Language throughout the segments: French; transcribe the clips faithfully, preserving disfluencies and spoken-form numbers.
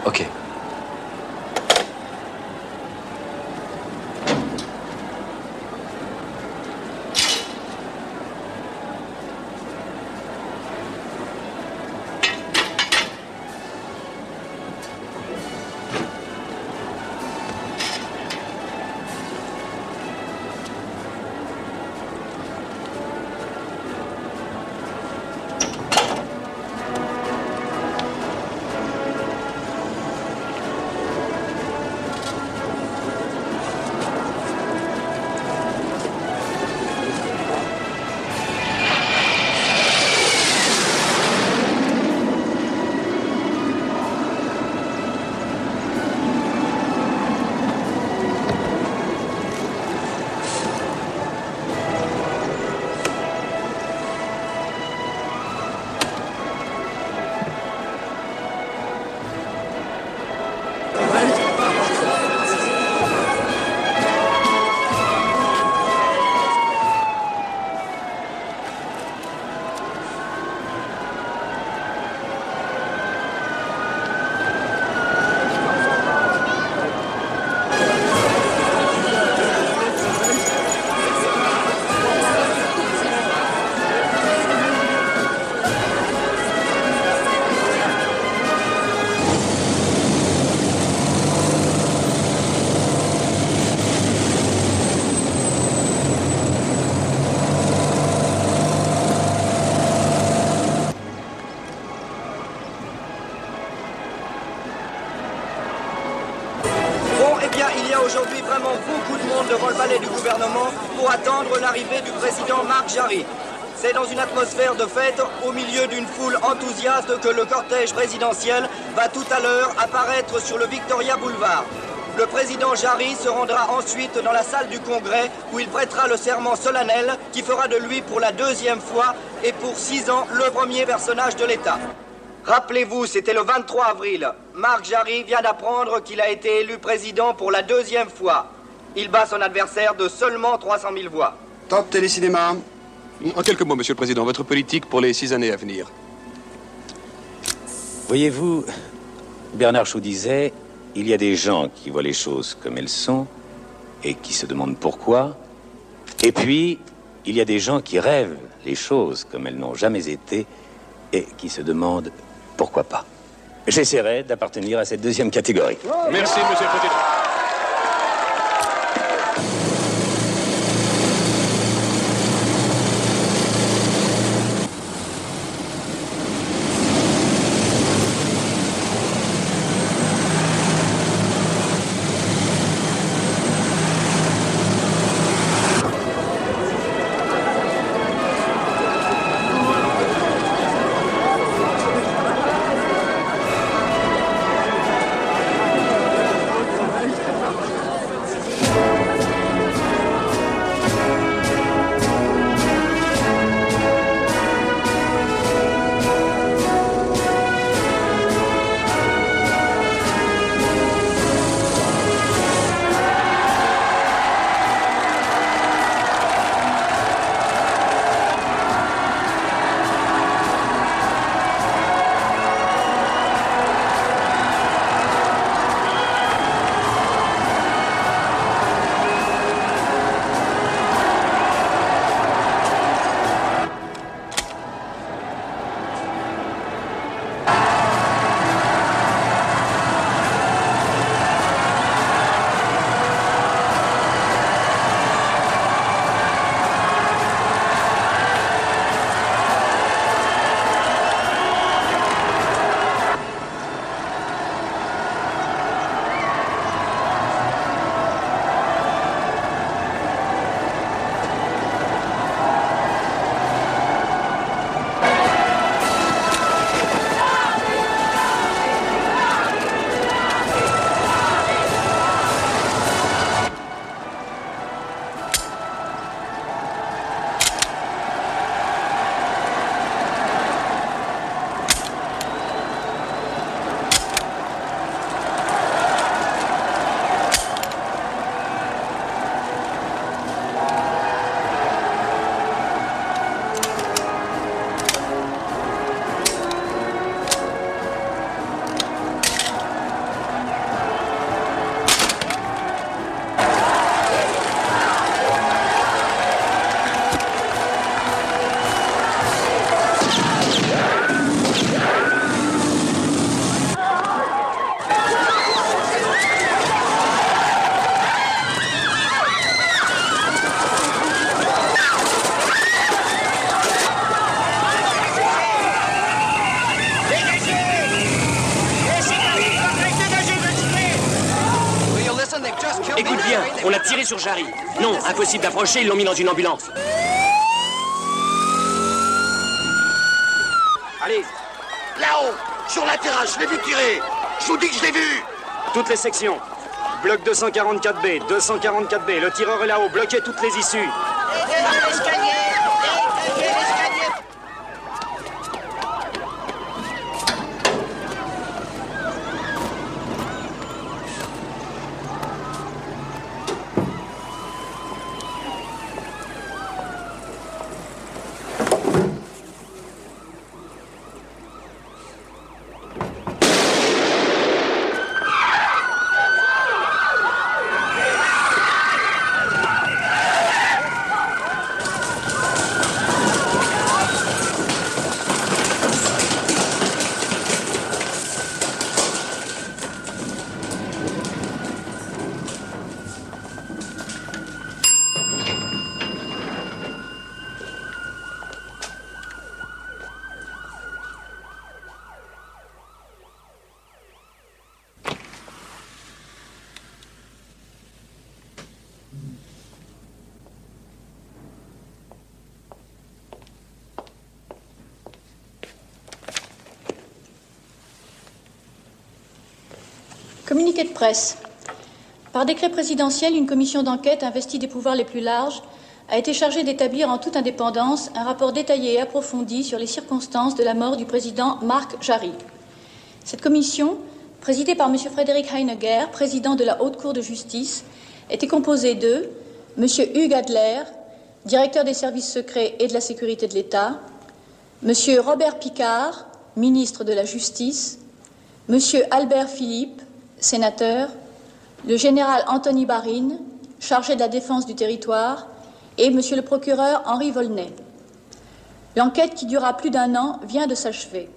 Ok. Aujourd'hui vraiment beaucoup de monde devant le palais du gouvernement pour attendre l'arrivée du président Marc Jarry. C'est dans une atmosphère de fête, au milieu d'une foule enthousiaste, que le cortège présidentiel va tout à l'heure apparaître sur le Victoria Boulevard. Le président Jarry se rendra ensuite dans la salle du Congrès où il prêtera le serment solennel qui fera de lui pour la deuxième fois et pour six ans le premier personnage de l'État. Rappelez-vous, c'était le vingt-trois avril. Marc Jarry vient d'apprendre qu'il a été élu président pour la deuxième fois. Il bat son adversaire de seulement trois cent mille voix. Top Télécinéma. En quelques mots, Monsieur le Président, votre politique pour les six années à venir. Voyez-vous, Bernard Shaw disait, il y a des gens qui voient les choses comme elles sont et qui se demandent pourquoi. Et puis, il y a des gens qui rêvent les choses comme elles n'ont jamais été et qui se demandent pourquoi pas. J'essaierai d'appartenir à cette deuxième catégorie. Merci, Monsieur le Président. Écoute bien, on a tiré sur Jarry. Non, impossible d'approcher, ils l'ont mis dans une ambulance. Allez. Là-haut, sur la terrasse, je l'ai vu tirer. Je vous dis que je l'ai vu. Toutes les sections. Bloc deux cent quarante-quatre B, deux cent quarante-quatre B. Le tireur est là-haut, bloquez toutes les issues. Communiqué de presse. Par décret présidentiel, une commission d'enquête investie des pouvoirs les plus larges a été chargée d'établir en toute indépendance un rapport détaillé et approfondi sur les circonstances de la mort du président Marc Jarry. Cette commission, présidée par M. Frédéric Heiniger, président de la Haute Cour de justice, était composée de M. Hugues Adler, directeur des services secrets et de la sécurité de l'État, M. Robert Picard, ministre de la Justice, M. Albert Philippe, sénateur, le général Anthony Barine, chargé de la défense du territoire, et monsieur le procureur Henri Volney. L'enquête, qui dura plus d'un an, vient de s'achever.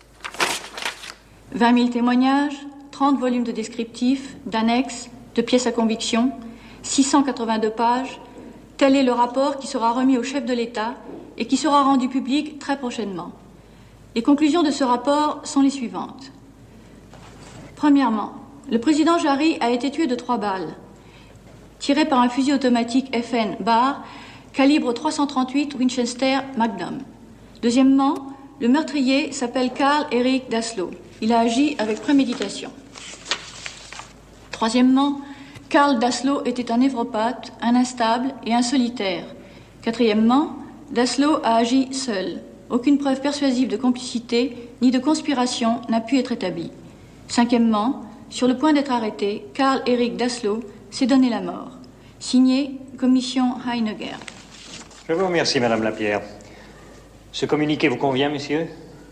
vingt mille témoignages, trente volumes de descriptifs, d'annexes, de pièces à conviction, six cent quatre-vingt-deux pages. Tel est le rapport qui sera remis au chef de l'État et qui sera rendu public très prochainement. Les conclusions de ce rapport sont les suivantes. Premièrement, le président Jarry a été tué de trois balles, tirées par un fusil automatique F N Bar, calibre trois cent trente-huit Winchester Magnum. Deuxièmement, le meurtrier s'appelle Karl Erik Daslow. Il a agi avec préméditation. Troisièmement, Karl Daslow était un névropathe, un instable et un solitaire. Quatrièmement, Daslow a agi seul. Aucune preuve persuasive de complicité ni de conspiration n'a pu être établie. Cinquièmement, sur le point d'être arrêté, Karl Erik Daslow s'est donné la mort. Signé, commission Heiniger. Je vous remercie, Madame Lapierre. Ce communiqué vous convient, messieurs?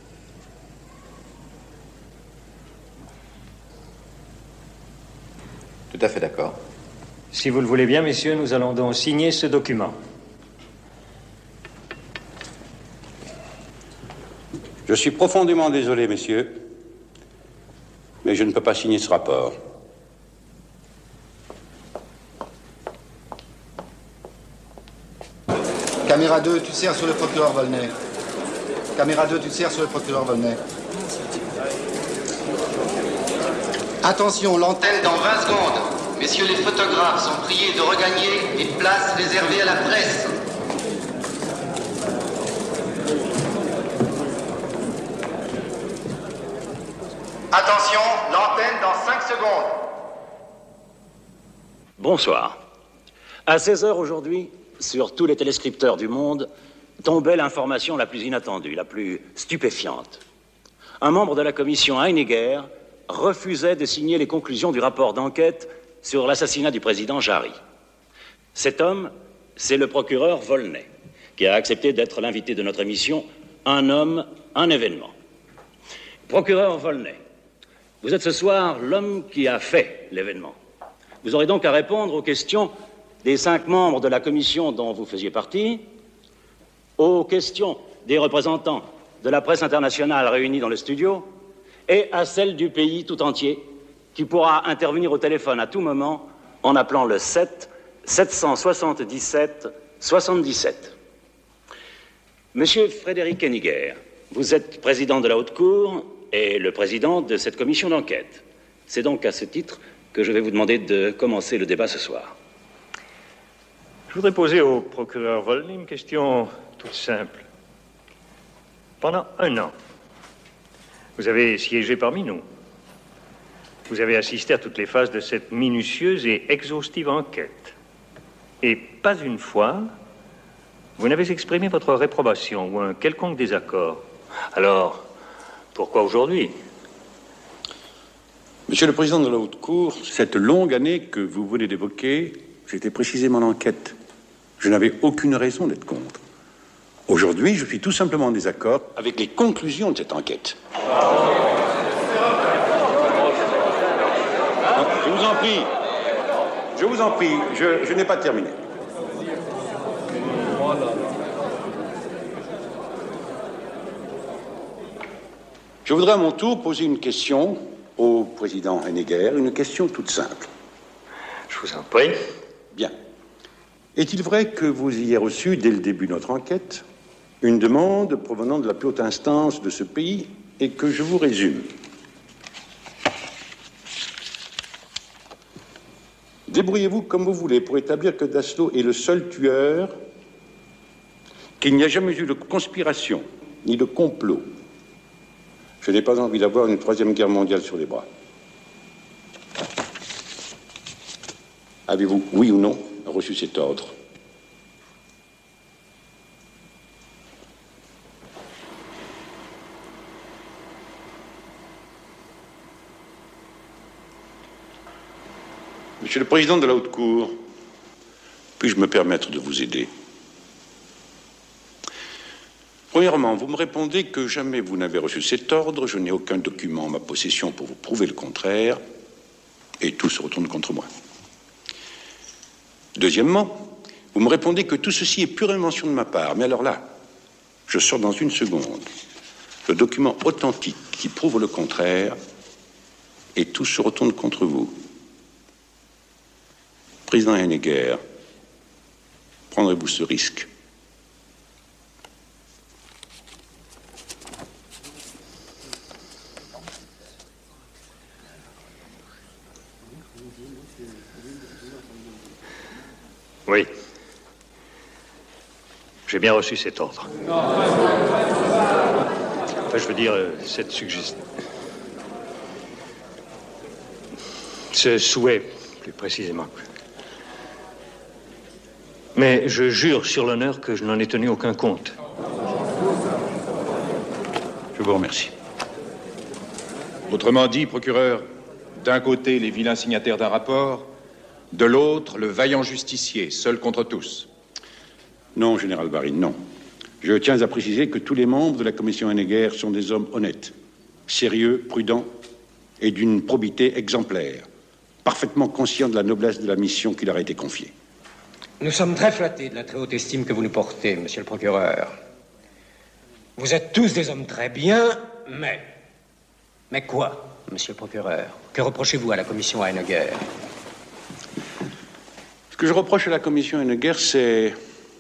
Tout à fait d'accord. Si vous le voulez bien, messieurs, nous allons donc signer ce document. Je suis profondément désolé, messieurs, mais je ne peux pas signer ce rapport. Caméra deux, tu sers sur le procureur Volney. Caméra deux, tu sers sur le procureur Volney. Attention, l'antenne dans vingt secondes. Messieurs les photographes sont priés de regagner les places réservées à la presse. Attention, l'antenne dans cinq secondes. Bonsoir. À seize heures aujourd'hui, sur tous les téléscripteurs du monde, tombait l'information la plus inattendue, la plus stupéfiante. Un membre de la commission Heiniger refusait de signer les conclusions du rapport d'enquête sur l'assassinat du président Jarry. Cet homme, c'est le procureur Volney, qui a accepté d'être l'invité de notre émission « Un homme, un événement ». Procureur Volney, vous êtes ce soir l'homme qui a fait l'événement. Vous aurez donc à répondre aux questions des cinq membres de la commission dont vous faisiez partie, aux questions des représentants de la presse internationale réunis dans le studio et à celles du pays tout entier qui pourra intervenir au téléphone à tout moment en appelant le sept sept cent soixante-dix-sept soixante-dix-sept. Monsieur Frédéric Heiniger, vous êtes président de la Haute Cour et le président de cette commission d'enquête. C'est donc à ce titre que je vais vous demander de commencer le débat ce soir. Je voudrais poser au procureur Volney une question toute simple. Pendant un an, vous avez siégé parmi nous. Vous avez assisté à toutes les phases de cette minutieuse et exhaustive enquête. Et pas une fois, vous n'avez exprimé votre réprobation ou un quelconque désaccord. Alors, pourquoi aujourd'hui? Monsieur le Président de la Haute Cour, cette longue année que vous venez d'évoquer, c'était précisément l'enquête. Je n'avais aucune raison d'être contre. Aujourd'hui, je suis tout simplement en désaccord avec les conclusions de cette enquête. Je vous en prie, je vous en prie, je, je n'ai pas terminé. Je voudrais à mon tour poser une question au président Henneguer, une question toute simple. Je vous en prie. Bien. Est-il vrai que vous ayez reçu, dès le début de notre enquête, une demande provenant de la plus haute instance de ce pays et que je vous résume? Débrouillez-vous comme vous voulez pour établir que Dassault est le seul tueur, qu'il n'y a jamais eu de conspiration ni de complot. Je n'ai pas envie d'avoir une troisième guerre mondiale sur les bras. Avez-vous, oui ou non, reçu cet ordre? Monsieur le Président de la Haute Cour, puis-je me permettre de vous aider? Premièrement, vous me répondez que jamais vous n'avez reçu cet ordre, je n'ai aucun document en ma possession pour vous prouver le contraire, et tout se retourne contre moi. Deuxièmement, vous me répondez que tout ceci est pure invention de ma part, mais alors là, je sors dans une seconde le document authentique qui prouve le contraire, et tout se retourne contre vous. Président Henneguer, prendrez-vous ce risque? Oui. J'ai bien reçu cet ordre. Enfin, je veux dire, euh, cette suggestion. Ce souhait, plus précisément. Mais je jure sur l'honneur que je n'en ai tenu aucun compte. Je vous remercie. Autrement dit, procureur, d'un côté les vilains signataires d'un rapport, de l'autre le vaillant justicier, seul contre tous. Non, général Barine, non. Je tiens à préciser que tous les membres de la commission Henneguer sont des hommes honnêtes, sérieux, prudents et d'une probité exemplaire, parfaitement conscients de la noblesse de la mission qui leur a été confiée. Nous sommes très flattés de la très haute estime que vous nous portez, monsieur le procureur. Vous êtes tous des hommes très bien, mais... Mais quoi, monsieur le procureur? Que reprochez-vous à la commission Henneguer? Ce que je reproche à la commission Henneguer, c'est...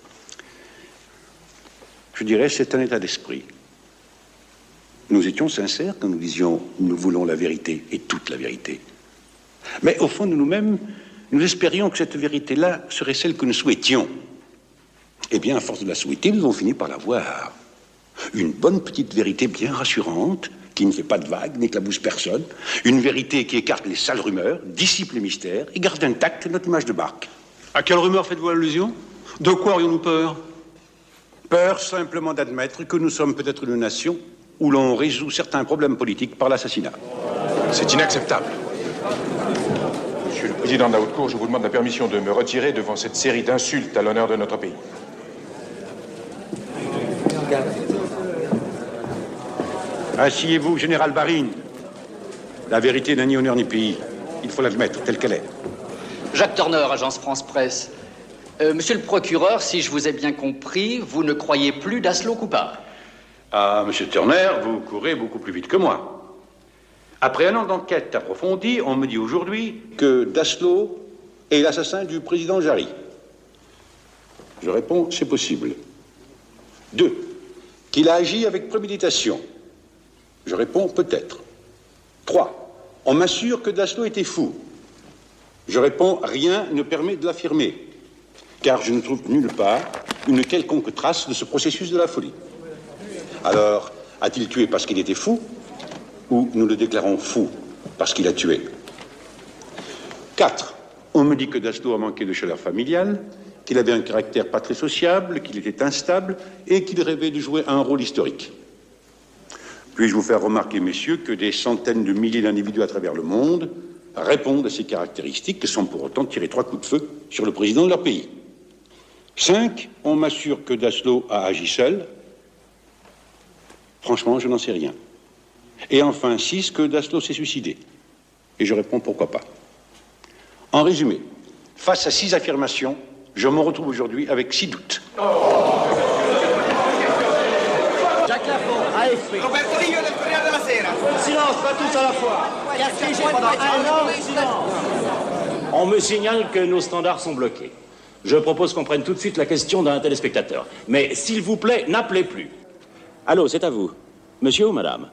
Je dirais, c'est un état d'esprit. Nous étions sincères quand nous disions « nous voulons la vérité et toute la vérité ». Mais au fond de nous-mêmes, nous espérions que cette vérité-là serait celle que nous souhaitions. Eh bien, à force de la souhaiter, nous avons fini par la voir. Une bonne petite vérité bien rassurante, qui ne fait pas de vagues, n'éclabousse personne. Une vérité qui écarte les sales rumeurs, dissipe les mystères et garde intacte notre image de marque. À quelle rumeur faites-vous allusion? De quoi aurions-nous peur? Peur simplement d'admettre que nous sommes peut-être une nation où l'on résout certains problèmes politiques par l'assassinat. C'est inacceptable. Monsieur le Président de la Haute Cour, je vous demande la permission de me retirer devant cette série d'insultes à l'honneur de notre pays. Asseyez-vous, général Barine. La vérité n'a ni honneur ni pays. Il faut l'admettre telle qu'elle est. Jacques Turner, agence France-Presse. Euh, monsieur le procureur, si je vous ai bien compris, vous ne croyez plus Dassault coupable? Ah, monsieur Turner, vous courez beaucoup plus vite que moi. Après un an d'enquête approfondie, on me dit aujourd'hui que Dassault est l'assassin du président Jarry. Je réponds, c'est possible. Deux, qu'il a agi avec préméditation. Je réponds, peut-être. Trois, on m'assure que Dassault était fou. Je réponds, rien ne permet de l'affirmer, car je ne trouve nulle part une quelconque trace de ce processus de la folie. Alors, a-t-il tué parce qu'il était fou, ou nous le déclarons fou parce qu'il a tué? Quatre. On me dit que Dassault a manqué de chaleur familiale, qu'il avait un caractère pas très sociable, qu'il était instable et qu'il rêvait de jouer un rôle historique. Puis-je vous faire remarquer, messieurs, que des centaines de milliers d'individus à travers le monde répondent à ces caractéristiques sans pour autant tirer trois coups de feu sur le président de leur pays. Cinq. On m'assure que Dassault a agi seul. Franchement, je n'en sais rien. Et enfin, six. Que Dassault s'est suicidé. Et je réponds pourquoi pas. En résumé, face à six affirmations, je me retrouve aujourd'hui avec six doutes. Jacques Lafont, A F P. Roberto Rigo del Corriere della Sera. Silence, pas tous à la fois. Castigé pendant un an, silence. On me signale que nos standards sont bloqués. Je propose qu'on prenne tout de suite la question d'un téléspectateur. Mais s'il vous plaît, n'appelez plus. Allô, c'est à vous. Monsieur ou madame?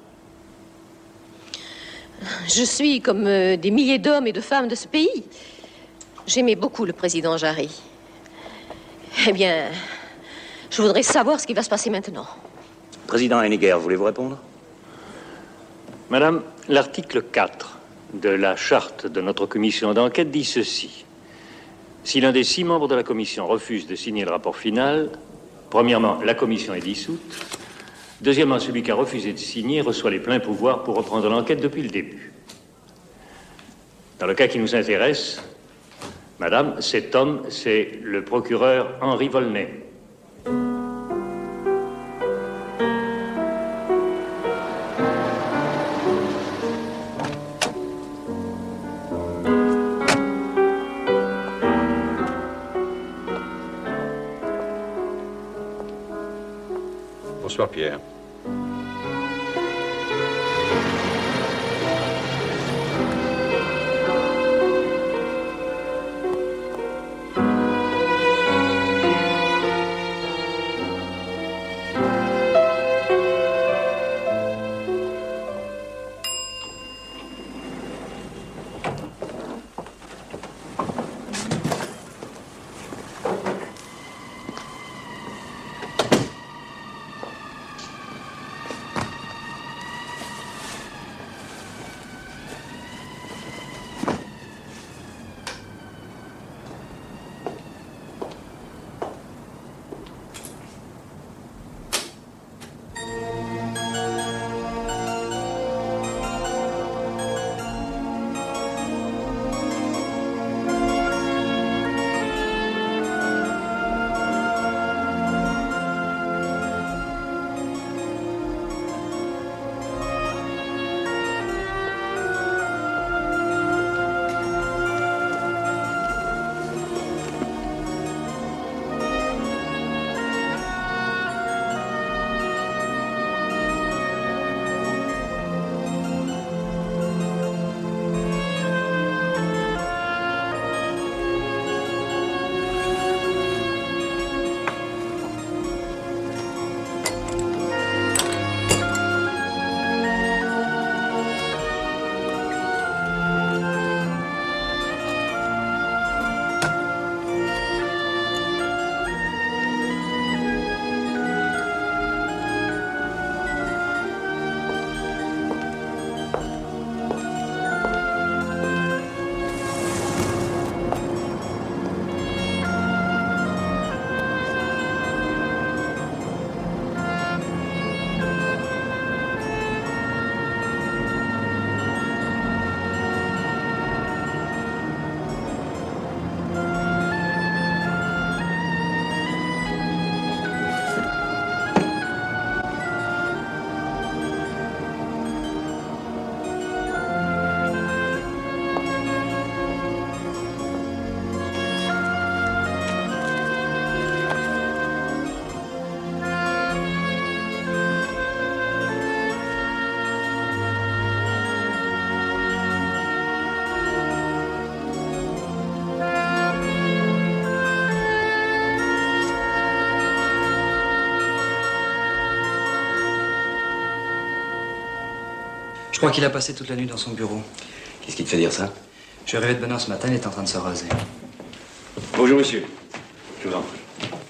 Je suis comme euh, des milliers d'hommes et de femmes de ce pays. J'aimais beaucoup le président Jarry. Eh bien, je voudrais savoir ce qui va se passer maintenant. Président Henniger, voulez-vous répondre? Madame, l'article quatre de la charte de notre commission d'enquête dit ceci. Si l'un des six membres de la commission refuse de signer le rapport final, premièrement, la commission est dissoute. Deuxièmement, celui qui a refusé de signer reçoit les pleins pouvoirs pour reprendre l'enquête depuis le début. Dans le cas qui nous intéresse, madame, cet homme, c'est le procureur Henri Volney. Bonsoir, Pierre. Je crois qu'il a passé toute la nuit dans son bureau. Qu'est-ce qui te fait dire ça? Je suis arrivé de bonne heure ce matin, il est en train de se raser. Bonjour, monsieur. Je vous en prie.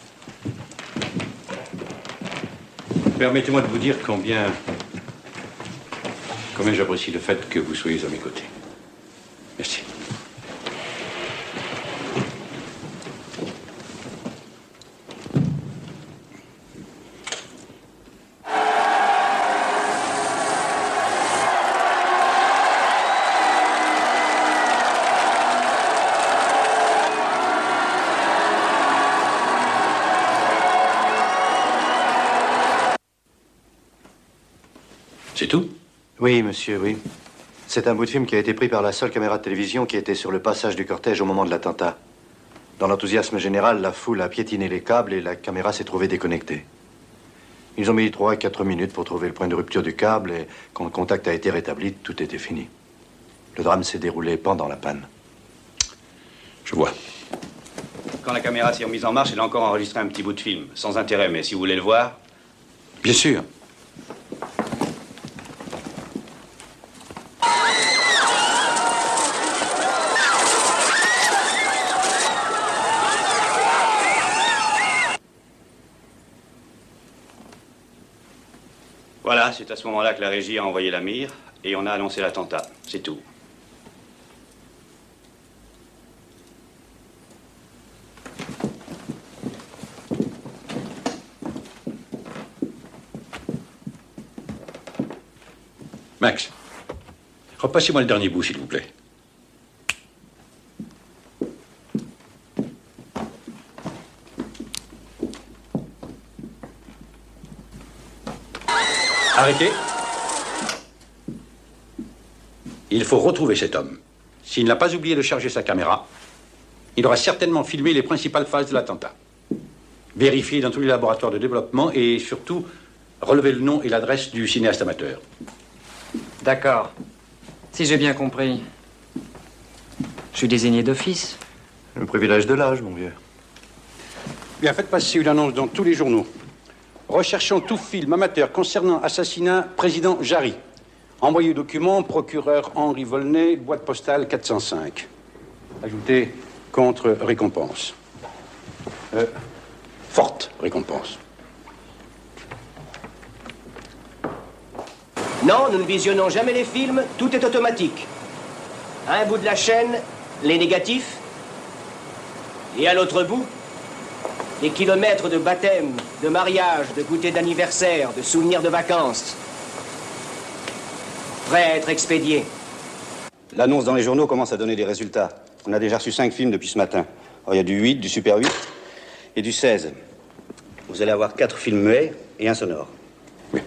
Permettez-moi de vous dire combien... combien j'apprécie le fait que vous soyez à mes côtés. Merci. C'est tout? Oui, monsieur, oui. C'est un bout de film qui a été pris par la seule caméra de télévision qui était sur le passage du cortège au moment de l'attentat. Dans l'enthousiasme général, la foule a piétiné les câbles et la caméra s'est trouvée déconnectée. Ils ont mis trois à quatre minutes pour trouver le point de rupture du câble et quand le contact a été rétabli, tout était fini. Le drame s'est déroulé pendant la panne. Je vois. Quand la caméra s'est remise en marche, elle a encore enregistré un petit bout de film. Sans intérêt, mais si vous voulez le voir... Bien sûr. Voilà, c'est à ce moment-là que la régie a envoyé la mire et on a annoncé l'attentat. C'est tout. Max, repassez-moi le dernier bout, s'il vous plaît. Arrêtez. Il faut retrouver cet homme. S'il n'a pas oublié de charger sa caméra, il aura certainement filmé les principales phases de l'attentat. Vérifiez dans tous les laboratoires de développement et surtout, relevez le nom et l'adresse du cinéaste amateur. D'accord. Si j'ai bien compris, je suis désigné d'office. Le privilège de l'âge, mon vieux. Bien, faites passer une annonce dans tous les journaux. Recherchons tout film amateur concernant assassinat président Jarry. Envoyé document, procureur Henri Volney, boîte postale quatre cent cinq. Ajoutez contre récompense. Euh, forte récompense. Non, nous ne visionnons jamais les films, tout est automatique. À un bout de la chaîne, les négatifs. Et à l'autre bout, des kilomètres de baptême, de mariage, de goûter d'anniversaire, de souvenirs de vacances. Prêts à être expédiés. L'annonce dans les journaux commence à donner des résultats. On a déjà reçu cinq films depuis ce matin. Alors, il y a du huit, du Super huit et du seize. Vous allez avoir quatre films muets et un sonore. Oui.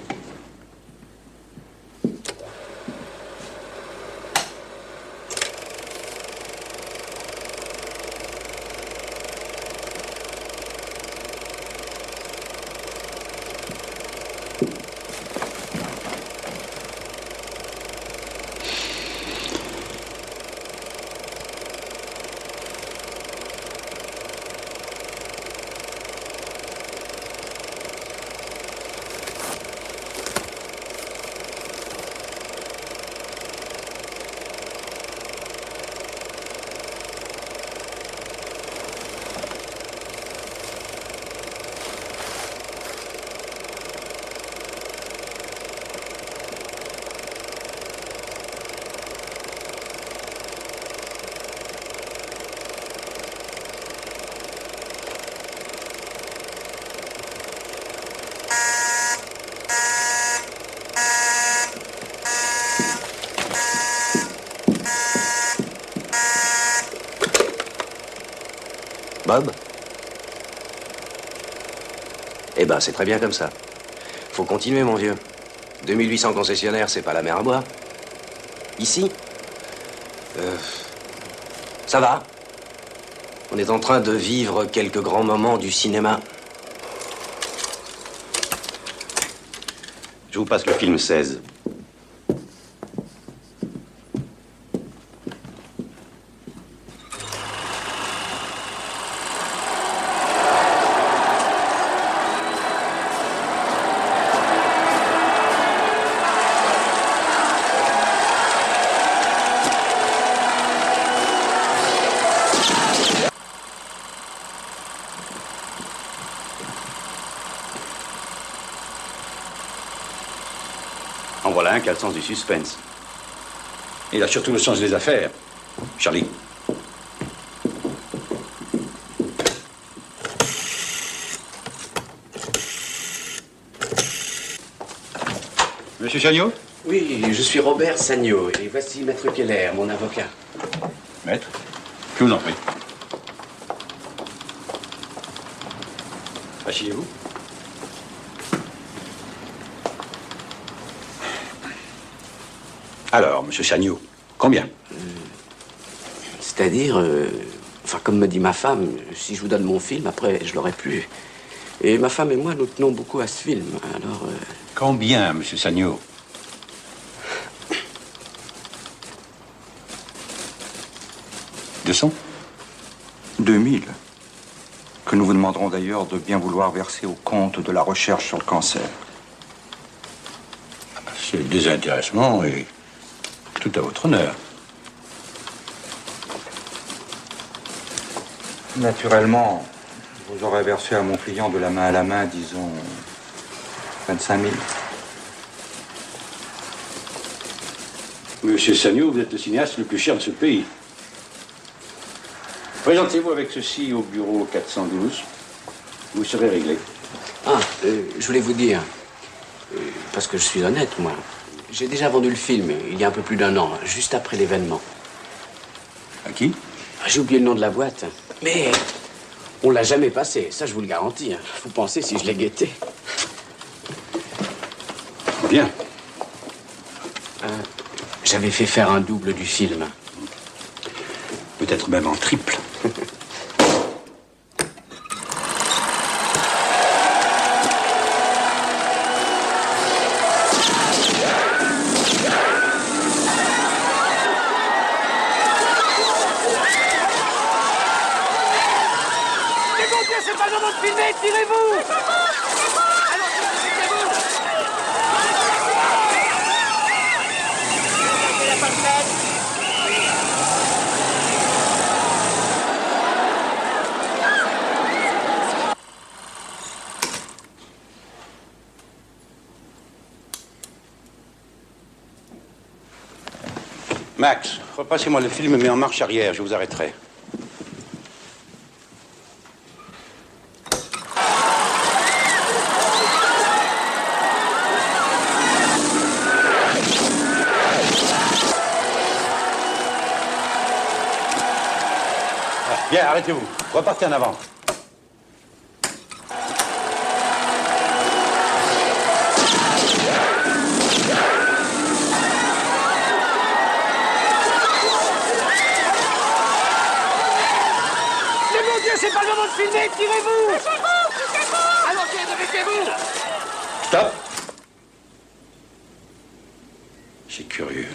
Bob? Eh ben, c'est très bien comme ça. Faut continuer, mon vieux. deux mille huit cents concessionnaires, c'est pas la mer à boire. Ici, euh, ça va. On est en train de vivre quelques grands moments du cinéma. Je vous passe le film seize. qui a le sens du suspense. Il a surtout le sens des affaires, Charlie. Monsieur Chagnot? Oui, je suis Robert Sagnot, et voici Maître Keller, mon avocat. Maître, je vous en prie. Asseyez-vous. Alors, monsieur Chagnot, combien? euh, C'est-à-dire, euh, enfin, comme me dit ma femme, si je vous donne mon film, après, je l'aurai plus. Et ma femme et moi, nous tenons beaucoup à ce film, alors... Euh... Combien, monsieur Chagnot? deux cents? deux mille. Que nous vous demanderons d'ailleurs de bien vouloir verser au compte de la recherche sur le cancer. C'est le désintéressement et tout à votre honneur. Naturellement, vous aurez versé à mon client de la main à la main, disons, vingt-cinq mille. Monsieur Chagnot, vous êtes le cinéaste le plus cher de ce pays. Présentez-vous avec ceci au bureau quatre cent douze. Vous serez réglé. Ah, euh, je voulais vous dire, euh, parce que je suis honnête, moi, j'ai déjà vendu le film il y a un peu plus d'un an, juste après l'événement. À qui? J'ai oublié le nom de la boîte, mais on l'a jamais passé, ça je vous le garantis. Hein. Vous pensez si je l'ai guetté? Bien. Euh, J'avais fait faire un double du film. Peut-être même en triple. C'est pas le moment de filmer, tirez-vous! Max, repassez-moi le film, mais en marche arrière, je vous arrêterai. Bien, arrêtez-vous. Repartez en avant. Mais mon Dieu, c'est pas le moment de filmer, tirez-vous! Poussez-vous! Poussez-vous! Allons-y, dépêchez-vous! Stop. C'est curieux.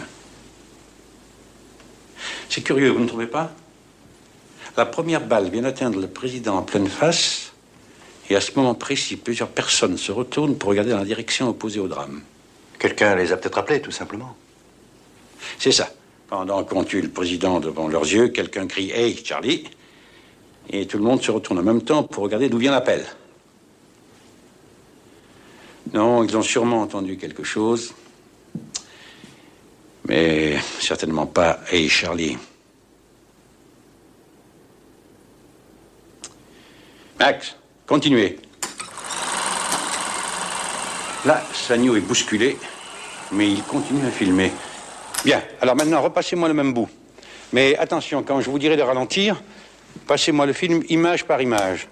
C'est curieux, vous ne trouvez pas? La première balle vient d'atteindre le président en pleine face, et à ce moment précis, plusieurs personnes se retournent pour regarder dans la direction opposée au drame. Quelqu'un les a peut-être appelés, tout simplement. C'est ça. Pendant qu'on tue le président devant leurs yeux, quelqu'un crie « Hey, Charlie !» et tout le monde se retourne en même temps pour regarder d'où vient l'appel. Non, ils ont sûrement entendu quelque chose, mais certainement pas « Hey, Charlie !» Max, continuez. Là, Chagnot est bousculé, mais il continue à filmer. Bien, alors maintenant, repassez-moi le même bout. Mais attention, quand je vous dirai de ralentir, passez-moi le film image par image.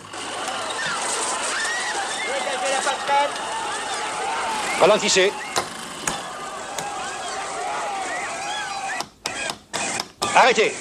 Ralentissez. Arrêtez.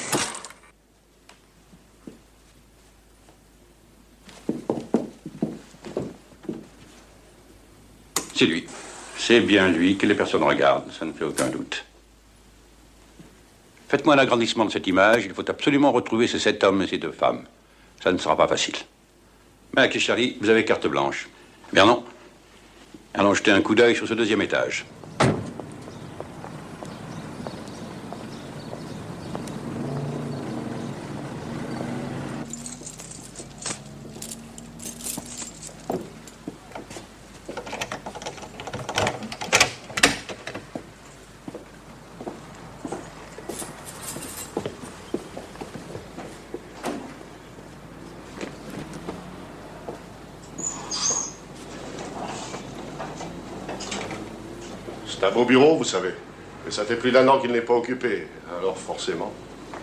C'est lui. C'est bien lui que les personnes regardent, ça ne fait aucun doute. Faites-moi un agrandissement de cette image. Il faut absolument retrouver ces sept hommes et ces deux femmes. Ça ne sera pas facile. Mac et Charlie, vous avez carte blanche. Vernon, allons jeter un coup d'œil sur ce deuxième étage. C'est un beau bureau, vous savez. Mais ça fait plus d'un an qu'il n'est pas occupé. Alors forcément...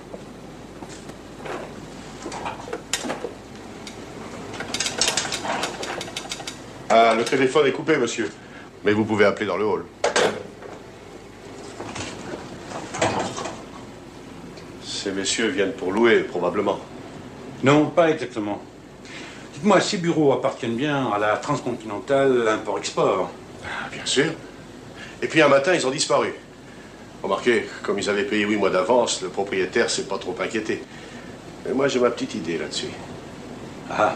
Ah, le téléphone est coupé, monsieur. Mais vous pouvez appeler dans le hall. Ces messieurs viennent pour louer, probablement. Non, pas exactement. Dites-moi, ces bureaux appartiennent bien à la transcontinentale import-export? Ah, bien sûr. Et puis un matin, ils ont disparu. Remarquez, comme ils avaient payé huit mois d'avance, le propriétaire s'est pas trop inquiété. Mais moi, j'ai ma petite idée là-dessus. Ah.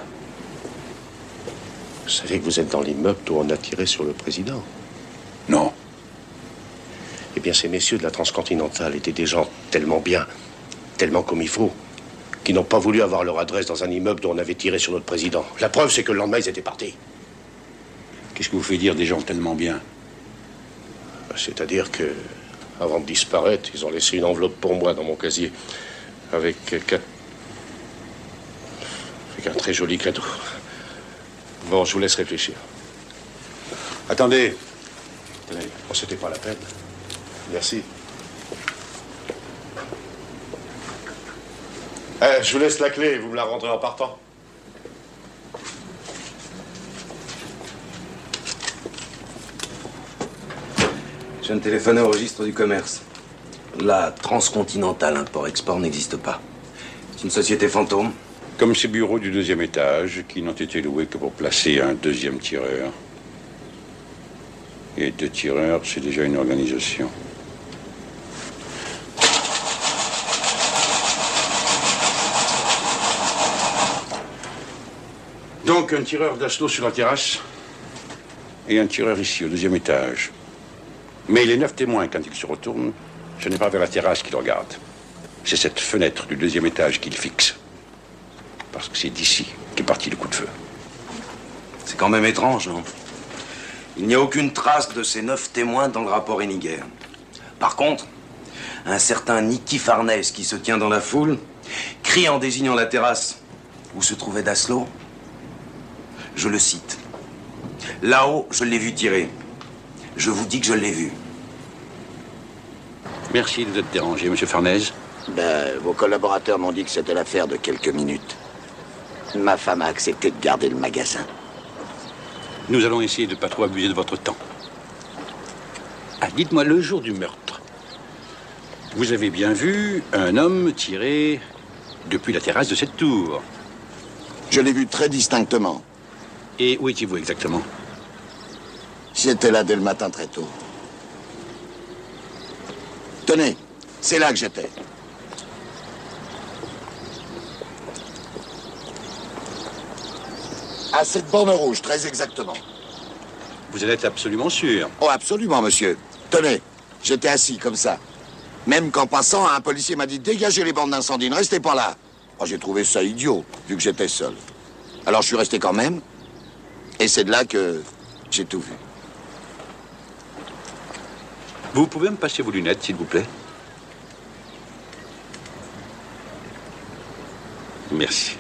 Vous savez que vous êtes dans l'immeuble où on a tiré sur le président? Non. Eh bien, ces messieurs de la transcontinentale étaient des gens tellement bien, tellement comme il faut, qui n'ont pas voulu avoir leur adresse dans un immeuble dont on avait tiré sur notre président. La preuve, c'est que le lendemain, ils étaient partis. Qu'est-ce que vous fait dire des gens tellement bien? C'est-à-dire que, avant de disparaître, ils ont laissé une enveloppe pour moi dans mon casier, avec quatre... avec un très joli cadeau. Bon, je vous laisse réfléchir. Attendez. Tenez, oh, c'était pas la peine. Merci. Eh, je vous laisse la clé, vous me la rendrez en partant. Je viens de téléphoner au registre du commerce. La transcontinentale import-export n'existe pas. C'est une société fantôme. Comme ces bureaux du deuxième étage qui n'ont été loués que pour placer un deuxième tireur. Et deux tireurs, c'est déjà une organisation. Donc un tireur d'assaut sur la terrasse et un tireur ici au deuxième étage. Mais les neuf témoins, quand ils se retournent, ce n'est pas vers la terrasse qu'ils regardent. C'est cette fenêtre du deuxième étage qu'ils fixent. Parce que c'est d'ici qu'est parti le coup de feu. C'est quand même étrange, non? Il n'y a aucune trace de ces neuf témoins dans le rapport Henniger. Par contre, un certain Nicky Farnèse qui se tient dans la foule crie en désignant la terrasse où se trouvait Dassault. Je le cite. Là-haut, je l'ai vu tirer. Je vous dis que je l'ai vu. Merci de vous être dérangé, monsieur Farnèse. Ben, vos collaborateurs m'ont dit que c'était l'affaire de quelques minutes. Ma femme a accepté de garder le magasin. Nous allons essayer de ne pas trop abuser de votre temps. Ah, dites-moi, le jour du meurtre, vous avez bien vu un homme tirer depuis la terrasse de cette tour? Je l'ai vu très distinctement. Et où étiez-vous exactement? J'étais là dès le matin très tôt. Tenez, c'est là que j'étais. À cette borne rouge, très exactement. Vous en êtes absolument sûr? Oh, absolument, monsieur. Tenez, j'étais assis comme ça. Même qu'en passant, un policier m'a dit « Dégagez les bornes d'incendie, ne restez pas là ». Oh, j'ai trouvé ça idiot, vu que j'étais seul. Alors je suis resté quand même, et c'est de là que j'ai tout vu. Vous pouvez me passer vos lunettes, s'il vous plaît? Merci.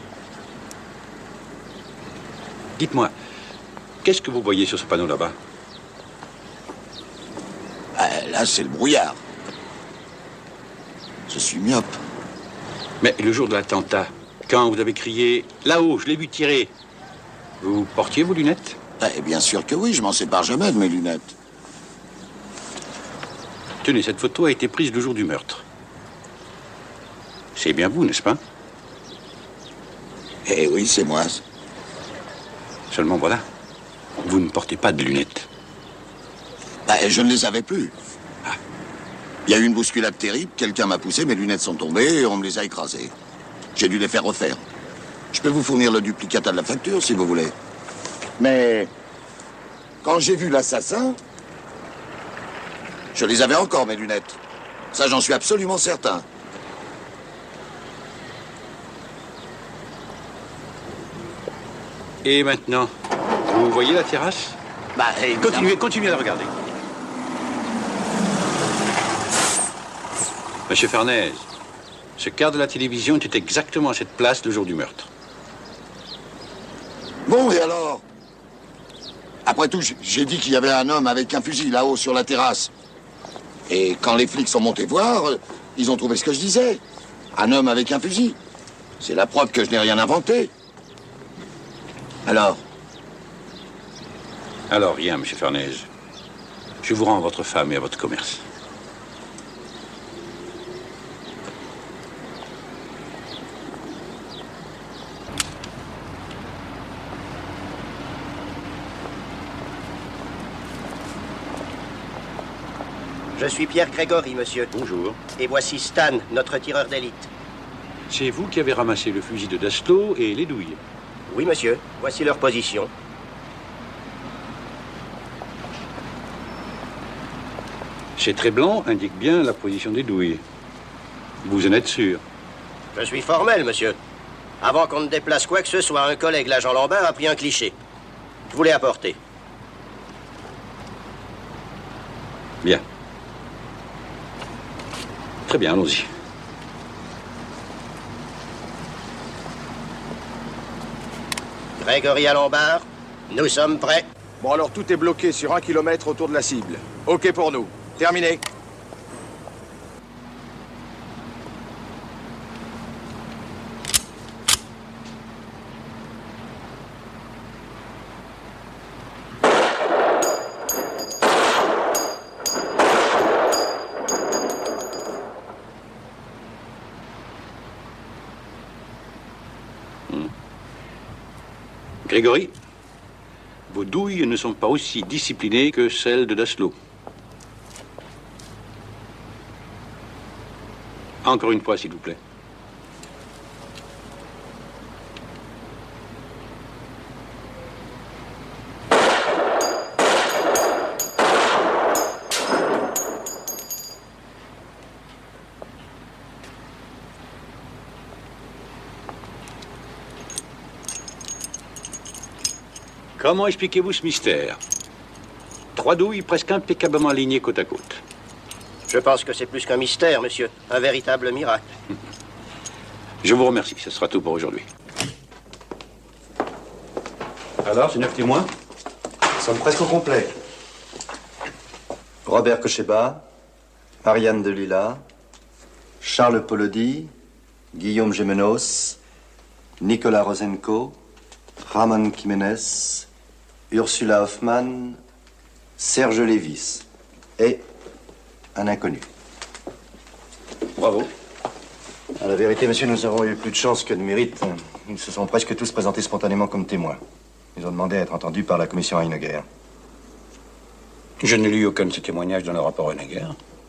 Dites-moi, qu'est-ce que vous voyez sur ce panneau là-bas? Ah, là, c'est le brouillard. Je suis myope. Mais le jour de l'attentat, quand vous avez crié « Là-haut, je l'ai vu tirer », vous portiez vos lunettes? Eh bien sûr que oui, je m'en sépare jamais de mes lunettes. Tenez, cette photo a été prise le jour du meurtre. C'est bien vous, n'est-ce pas? Eh oui, c'est moi. Seulement voilà, vous ne portez pas de lunettes. Bah, je ne les avais plus. Il y a eu une bousculade terrible, quelqu'un m'a poussé, mes lunettes sont tombées et on me les a écrasées. J'ai dû les faire refaire. Je peux vous fournir le duplicata de la facture, si vous voulez. Mais quand j'ai vu l'assassin, je les avais encore, mes lunettes. Ça, j'en suis absolument certain. Et maintenant, vous voyez la terrasse? Bah, continuez, continuez à regarder. Monsieur Farnèse, ce quart de la télévision était exactement à cette place le jour du meurtre. Bon, et alors? Après tout, j'ai dit qu'il y avait un homme avec un fusil là-haut sur la terrasse. Et quand les flics sont montés voir, ils ont trouvé ce que je disais. Un homme avec un fusil. C'est la preuve que je n'ai rien inventé. Alors? Alors, rien, monsieur Farnèse. Je vous rends à votre femme et à votre commerce. Je suis Pierre Grégory, monsieur. Bonjour. Et voici Stan, notre tireur d'élite. C'est vous qui avez ramassé le fusil de Daslo et les douilles? Oui, monsieur. Voici leur position. Ces traits blancs indiquent bien la position des douilles. Vous en êtes sûr? Je suis formel, monsieur. Avant qu'on ne déplace quoi que ce soit, un collègue, l'agent Lambert, a pris un cliché. Je vous l'ai apporté. Bien. Très bien, allons-y. Grégory à Lombard, nous sommes prêts. Bon, alors tout est bloqué sur un kilomètre autour de la cible. OK pour nous. Terminé. Grégory, vos douilles ne sont pas aussi disciplinées que celles de Daslo. Encore une fois, s'il vous plaît. Comment expliquez-vous ce mystère? Trois douilles presque impeccablement alignées côte à côte. Je pense que c'est plus qu'un mystère, monsieur. Un véritable miracle. Je vous remercie. Ce sera tout pour aujourd'hui. Alors, ces neuf témoins? Nous sommes presque au complet. Robert Kocheba, Ariane Delila, Charles Polodi, Guillaume Gemenos, Nicolas Rosenko, Ramon Jiménez, Ursula Hoffmann, Serge Lévis et un inconnu. Bravo. À la vérité, monsieur, nous avons eu plus de chance que de mérite. Ils se sont presque tous présentés spontanément comme témoins. Ils ont demandé à être entendus par la commission Heidegger. Je n'ai lu aucun de ces témoignages dans le rapport Heidegger.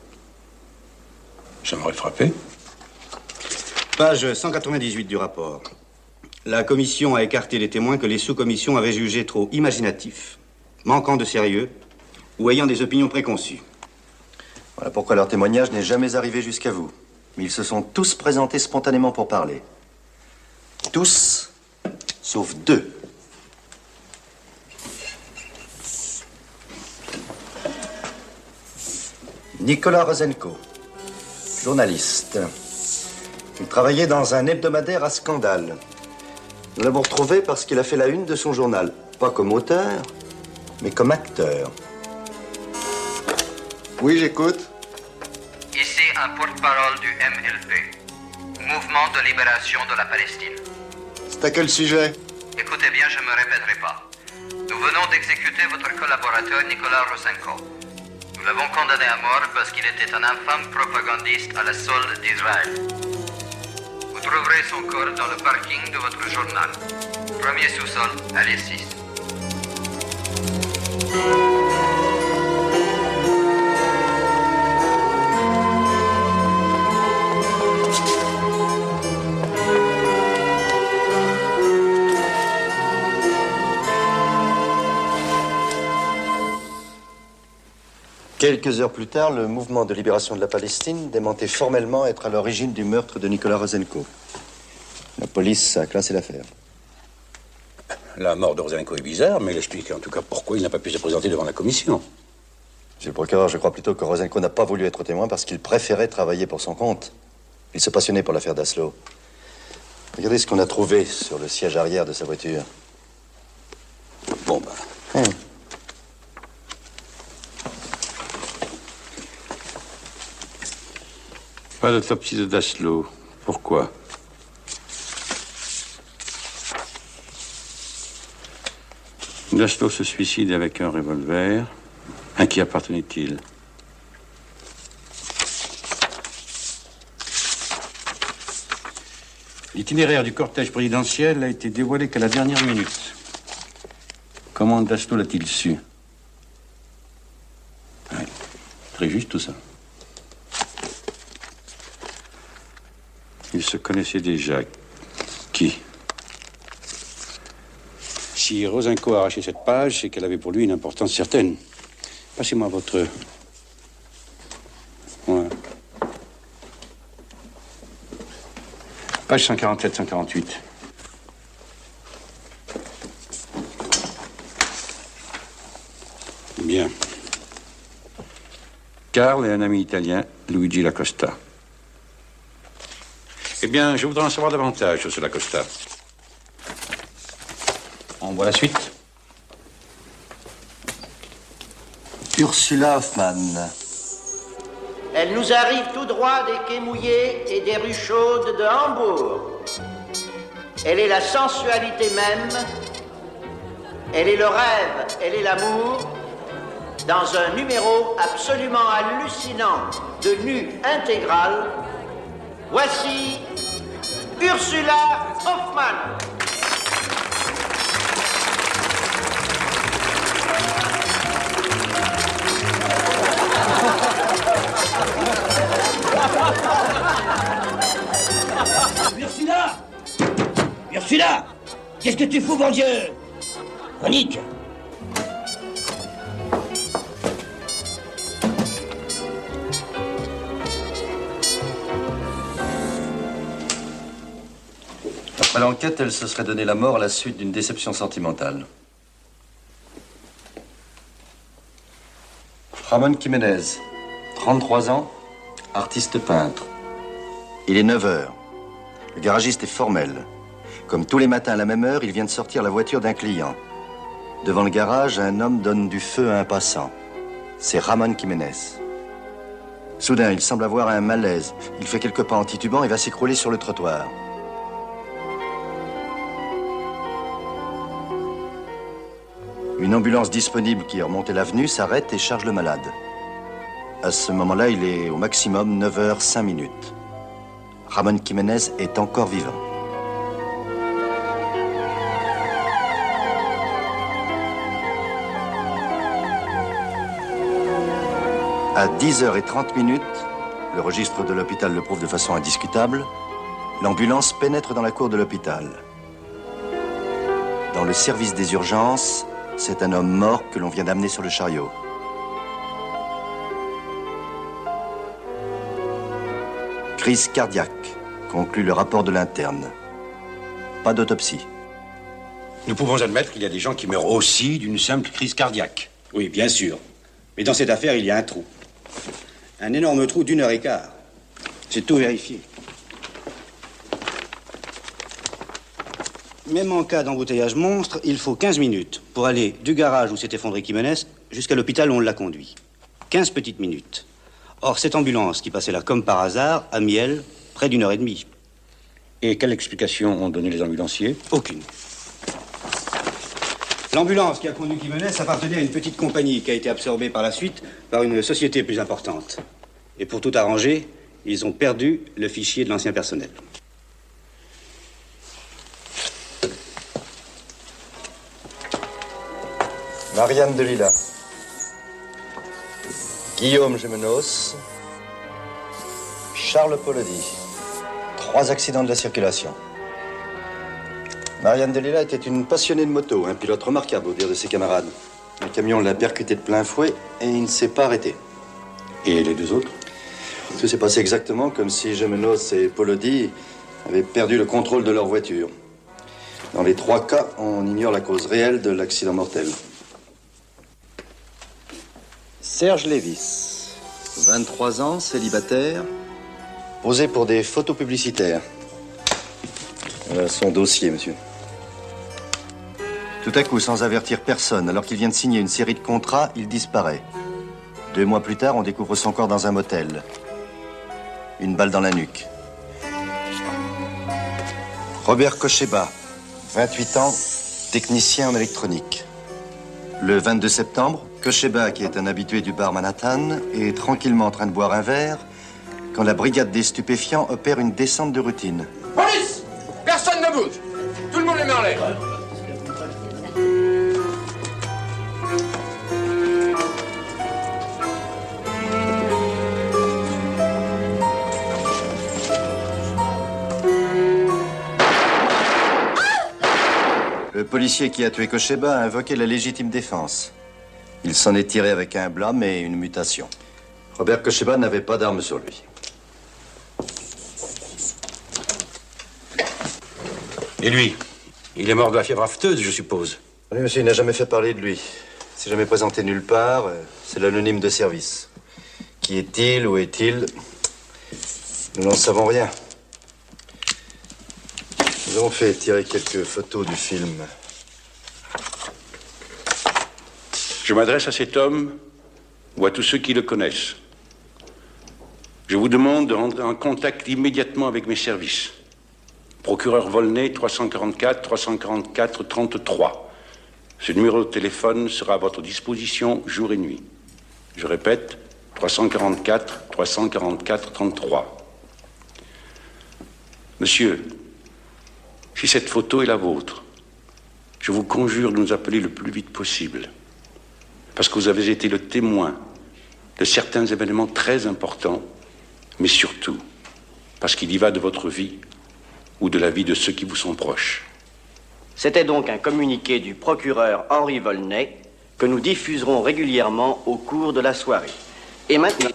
Ça m'aurait frappé. Page cent quatre-vingt-dix-huit du rapport. La commission a écarté les témoins que les sous-commissions avaient jugés trop imaginatifs, manquant de sérieux ou ayant des opinions préconçues. Voilà pourquoi leur témoignage n'est jamais arrivé jusqu'à vous. Mais ils se sont tous présentés spontanément pour parler. Tous, sauf deux. Nicolas Rosenko, journaliste. Il travaillait dans un hebdomadaire à scandale. Nous l'avons retrouvé parce qu'il a fait la une de son journal. Pas comme auteur, mais comme acteur. Oui, j'écoute. Ici un porte-parole du M L P, Mouvement de libération de la Palestine. C'est à quel sujet? Écoutez bien, je ne me répéterai pas. Nous venons d'exécuter votre collaborateur Nicolas Rosenko. Nous l'avons condamné à mort parce qu'il était un infâme propagandiste à la solde d'Israël. Vous trouverez son corps dans le parking de votre journal. Premier sous-sol, allée six. Quelques heures plus tard, le mouvement de libération de la Palestine démentait formellement être à l'origine du meurtre de Nicolas Rosenko. La police a classé l'affaire. La mort de Rosenko est bizarre, mais elle explique en tout cas pourquoi il n'a pas pu se présenter devant la commission. Monsieur le procureur, je crois plutôt que Rosenko n'a pas voulu être témoin parce qu'il préférait travailler pour son compte. Il se passionnait pour l'affaire Daslo. Regardez ce qu'on a trouvé sur le siège arrière de sa voiture. Bon, ben... Hum. Pas d'autopsie de Daslo. Pourquoi? Daslo se suicide avec un revolver. À qui appartenait-il? L'itinéraire du cortège présidentiel a été dévoilé qu'à la dernière minute. Comment Daslo l'a-t-il su? Ouais, très juste tout ça. Il se connaissait déjà. Qui? Si Rosenko a arraché cette page, c'est qu'elle avait pour lui une importance certaine. Passez-moi votre... Ouais. Page cent quarante-sept cent quarante-huit. Bien. Karl et un ami italien, Luigi Lacosta. Eh bien, je voudrais en savoir davantage sur ce Lacosta. On voit la suite. Ursula Hoffmann. Elle nous arrive tout droit des quais mouillés et des rues chaudes de Hambourg. Elle est la sensualité même. Elle est le rêve, elle est l'amour. Dans un numéro absolument hallucinant de nu intégral, voici Ursula Hoffmann. Ursula! Ursula! Qu'est-ce que tu fous, bon Dieu? Monique! Après l'enquête, elle se serait donné la mort à la suite d'une déception sentimentale. Ramon Jiménez, trente-trois ans, artiste peintre. Il est neuf heures. Le garagiste est formel. Comme tous les matins à la même heure, il vient de sortir la voiture d'un client. Devant le garage, un homme donne du feu à un passant. C'est Ramon Jiménez. Soudain, il semble avoir un malaise. Il fait quelques pas en titubant et va s'écrouler sur le trottoir. Une ambulance disponible qui est remontée l'avenue s'arrête et charge le malade. À ce moment-là, il est au maximum neuf heures cinq minutes. Ramon Jiménez est encore vivant. À dix heures trente minutes, le registre de l'hôpital le prouve de façon indiscutable, l'ambulance pénètre dans la cour de l'hôpital. Dans le service des urgences, c'est un homme mort que l'on vient d'amener sur le chariot. Crise cardiaque, conclut le rapport de l'interne. Pas d'autopsie. Nous pouvons admettre qu'il y a des gens qui meurent aussi d'une simple crise cardiaque. Oui, bien sûr. Mais dans cette affaire, il y a un trou. Un énorme trou d'une heure et quart. J'ai tout vérifié. Même en cas d'embouteillage monstre, il faut quinze minutes pour aller du garage où s'est effondré Jiménez jusqu'à l'hôpital où on l'a conduit. quinze petites minutes. Or, cette ambulance qui passait là comme par hasard a mis, elle, près d'une heure et demie. Et quelle explication ont donné les ambulanciers? Aucune. L'ambulance qui a conduit Jiménez appartenait à une petite compagnie qui a été absorbée par la suite par une société plus importante. Et pour tout arranger, ils ont perdu le fichier de l'ancien personnel. Marianne Delila, Guillaume Gemenos, Charles Polodi. Trois accidents de la circulation. Marianne Delila était une passionnée de moto, un pilote remarquable au dire de ses camarades. Le camion l'a percuté de plein fouet et il ne s'est pas arrêté. Et les deux autres? Tout s'est passé exactement comme si Gemenos et Polodi avaient perdu le contrôle de leur voiture. Dans les trois cas, on ignore la cause réelle de l'accident mortel. Serge Lévis, vingt-trois ans, célibataire, posé pour des photos publicitaires. Voilà son dossier, monsieur. Tout à coup, sans avertir personne, alors qu'il vient de signer une série de contrats, il disparaît. Deux mois plus tard, on découvre son corps dans un motel. une balle dans la nuque. Robert Kocheba, vingt-huit ans, technicien en électronique. Le vingt-deux septembre, Kocheba, qui est un habitué du bar Manhattan, est tranquillement en train de boire un verre quand la brigade des stupéfiants opère une descente de routine. Police! Personne ne bouge! Tout le monde les met en l'air! Le policier qui a tué Kocheba a invoqué la légitime défense. Il s'en est tiré avec un blâme et une mutation. Robert Kocheba n'avait pas d'arme sur lui. Et lui? Il est mort de la fièvre afteuse, je suppose. Oui, monsieur, il n'a jamais fait parler de lui. Il s'est jamais présenté nulle part. C'est l'anonyme de service. Qui est-il? Où est-il? Nous n'en savons rien. Nous avons fait tirer quelques photos du film. Je m'adresse à cet homme ou à tous ceux qui le connaissent. Je vous demande de rentrer en contact immédiatement avec mes services. Procureur Volney, trois cent quarante-quatre, trois cent quarante-quatre, trente-trois. Ce numéro de téléphone sera à votre disposition jour et nuit. Je répète, trois cent quarante-quatre, trois cent quarante-quatre, trente-trois. Monsieur, si cette photo est la vôtre, je vous conjure de nous appeler le plus vite possible. Parce que vous avez été le témoin de certains événements très importants, mais surtout parce qu'il y va de votre vie ou de la vie de ceux qui vous sont proches. C'était donc un communiqué du procureur Henri Volney que nous diffuserons régulièrement au cours de la soirée. Et maintenant...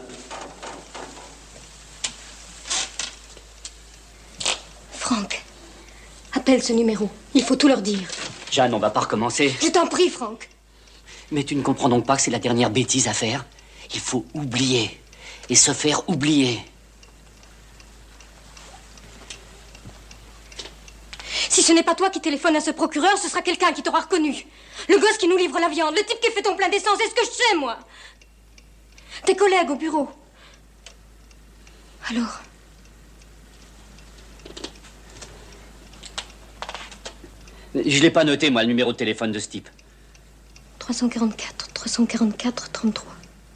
Franck, appelle ce numéro. Il faut tout leur dire. Jeanne, on va pas recommencer. Je t'en prie, Franck. Mais tu ne comprends donc pas que c'est la dernière bêtise à faire? Il faut oublier. Et se faire oublier. Si ce n'est pas toi qui téléphone à ce procureur, ce sera quelqu'un qui t'aura reconnu. Le gosse qui nous livre la viande, le type qui fait ton plein d'essence, c'est ce que je sais, moi. Tes collègues au bureau. Alors? Je l'ai pas noté, moi, le numéro de téléphone de ce type. trois cent quarante-quatre, trois cent quarante-quatre, trente-trois.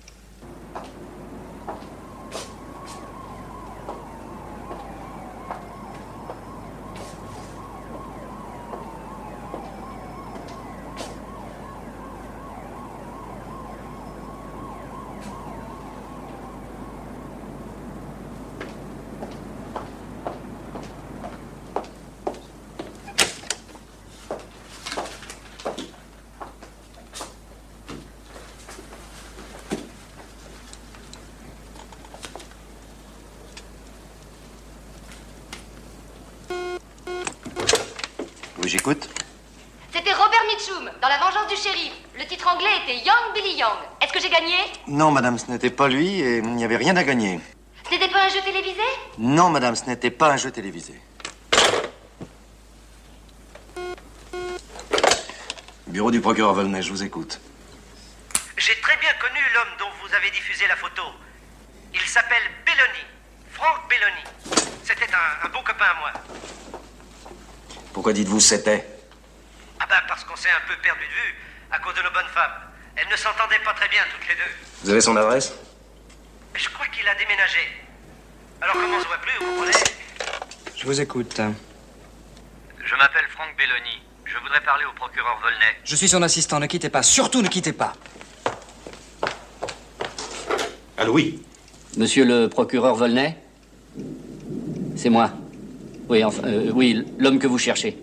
Oui, j'écoute. C'était Robert Mitchum, dans La Vengeance du Shérif. Le titre anglais était Young Billy Young. Est-ce que j'ai gagné? Non, madame, ce n'était pas lui et il n'y avait rien à gagner. Ce n'était pas un jeu télévisé? Non, madame, ce n'était pas un jeu télévisé. Bureau du procureur Volney, je vous écoute. J'ai très bien connu l'homme dont vous avez diffusé la photo. Il s'appelle Belloni, Franck Belloni. C'était un, un bon copain à moi. Pourquoi dites-vous c'était? Ah ben parce qu'on s'est un peu perdu de vue à cause de nos bonnes femmes. Elles ne s'entendaient pas très bien toutes les deux. Vous avez son adresse? Je crois qu'il a déménagé. Alors comme on se voit plus, vous comprenez? Je vous écoute. Je m'appelle Franck Belloni. Je voudrais parler au procureur Volney. Je suis son assistant, ne quittez pas. Surtout ne quittez pas. Allô, oui. Monsieur le procureur Volney? C'est moi. Oui, enfin, euh, oui, l'homme que vous cherchez.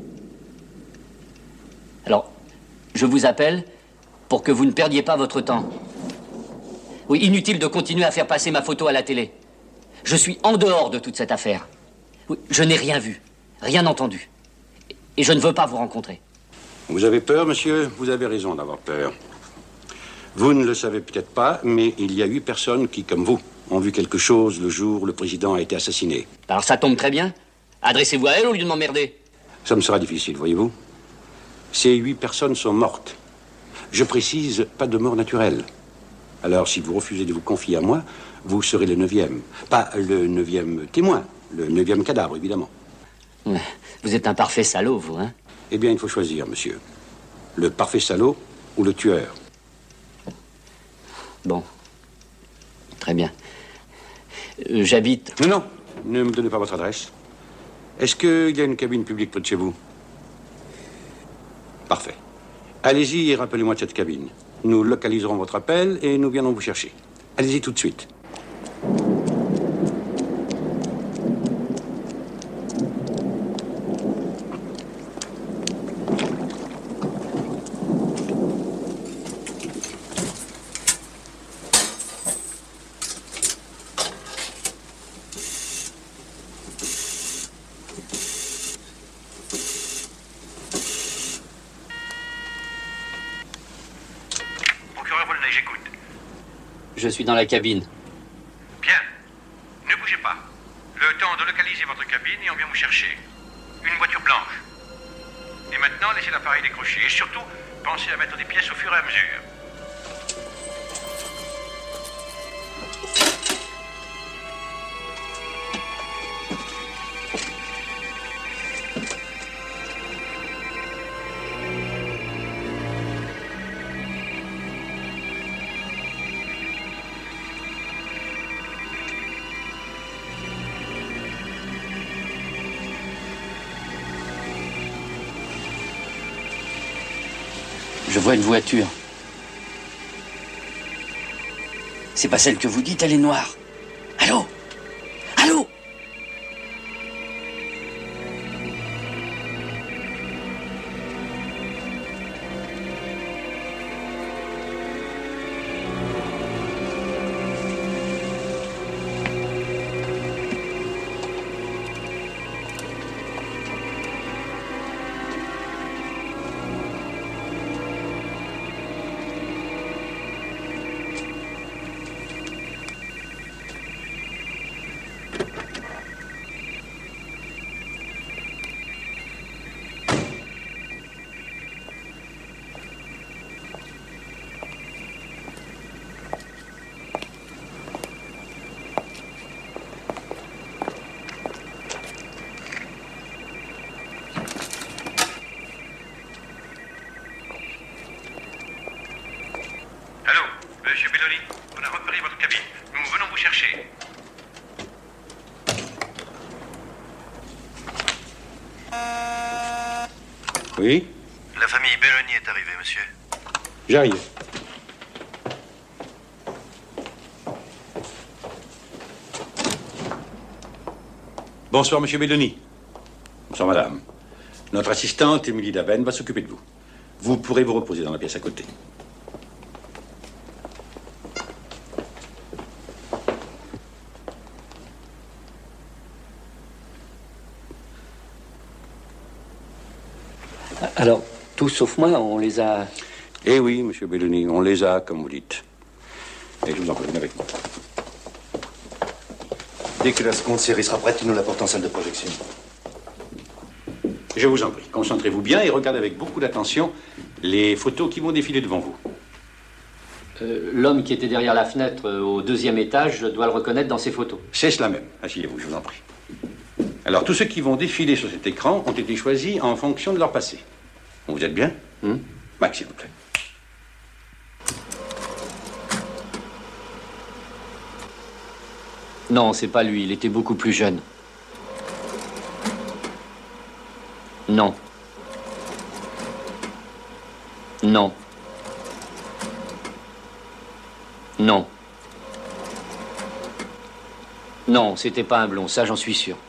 Alors, je vous appelle pour que vous ne perdiez pas votre temps. Oui, inutile de continuer à faire passer ma photo à la télé. Je suis en dehors de toute cette affaire. Oui, je n'ai rien vu, rien entendu. Et je ne veux pas vous rencontrer. Vous avez peur, monsieur? Vous avez raison d'avoir peur. Vous ne le savez peut-être pas, mais il y a huit personnes qui, comme vous, ont vu quelque chose le jour où le président a été assassiné. Alors ça tombe très bien. Adressez-vous à elle au lieu de m'emmerder. Ça me sera difficile, voyez-vous. Ces huit personnes sont mortes. Je précise, pas de mort naturelle. Alors, si vous refusez de vous confier à moi, vous serez le neuvième. Pas le neuvième témoin, le neuvième cadavre, évidemment. Vous êtes un parfait salaud, vous, hein? Eh bien, il faut choisir, monsieur. Le parfait salaud ou le tueur. Bon. Très bien. Euh, J'habite... Non, non, ne me donnez pas votre adresse. Est-ce qu'il y a une cabine publique près de chez vous? Parfait. Allez-y et rappelez-moi de cette cabine. Nous localiserons votre appel et nous viendrons vous chercher. Allez-y tout de suite. Je suis dans la cabine. Bien. Ne bougez pas. Le temps de localiser votre cabine et on vient vous chercher. Une voiture blanche. Et maintenant, laissez l'appareil décrocher. Et surtout, pensez à mettre des pièces au fur et à mesure. Je vois une voiture. C'est pas celle que vous dites, elle est noire. Allô? Allô? Monsieur Belloni, on a repéré votre cabine. Nous venons vous chercher. Oui? La famille Belloni est arrivée, monsieur. J'arrive. Bonsoir, monsieur Belloni. Bonsoir, madame. Notre assistante, Émilie Daven, va s'occuper de vous. Vous pourrez vous reposer dans la pièce à côté. Alors, tous sauf moi, on les a... Eh oui, monsieur Belloni, on les a, comme vous dites. Et je vous en prie, venez avec moi. Dès que la seconde série sera prête, tu nous la portes en salle de projection. Je vous en prie, concentrez-vous bien et regardez avec beaucoup d'attention les photos qui vont défiler devant vous. Euh, L'homme qui était derrière la fenêtre euh, au deuxième étage, je dois le reconnaître dans ces photos. C'est cela même. Asseyez-vous, je vous en prie. Alors, tous ceux qui vont défiler sur cet écran ont été choisis en fonction de leur passé. Vous êtes bien? hmm? Max, s'il vous plaît. Non, c'est pas lui, il était beaucoup plus jeune. Non. Non. Non. Non, c'était pas un blond, ça j'en suis sûr.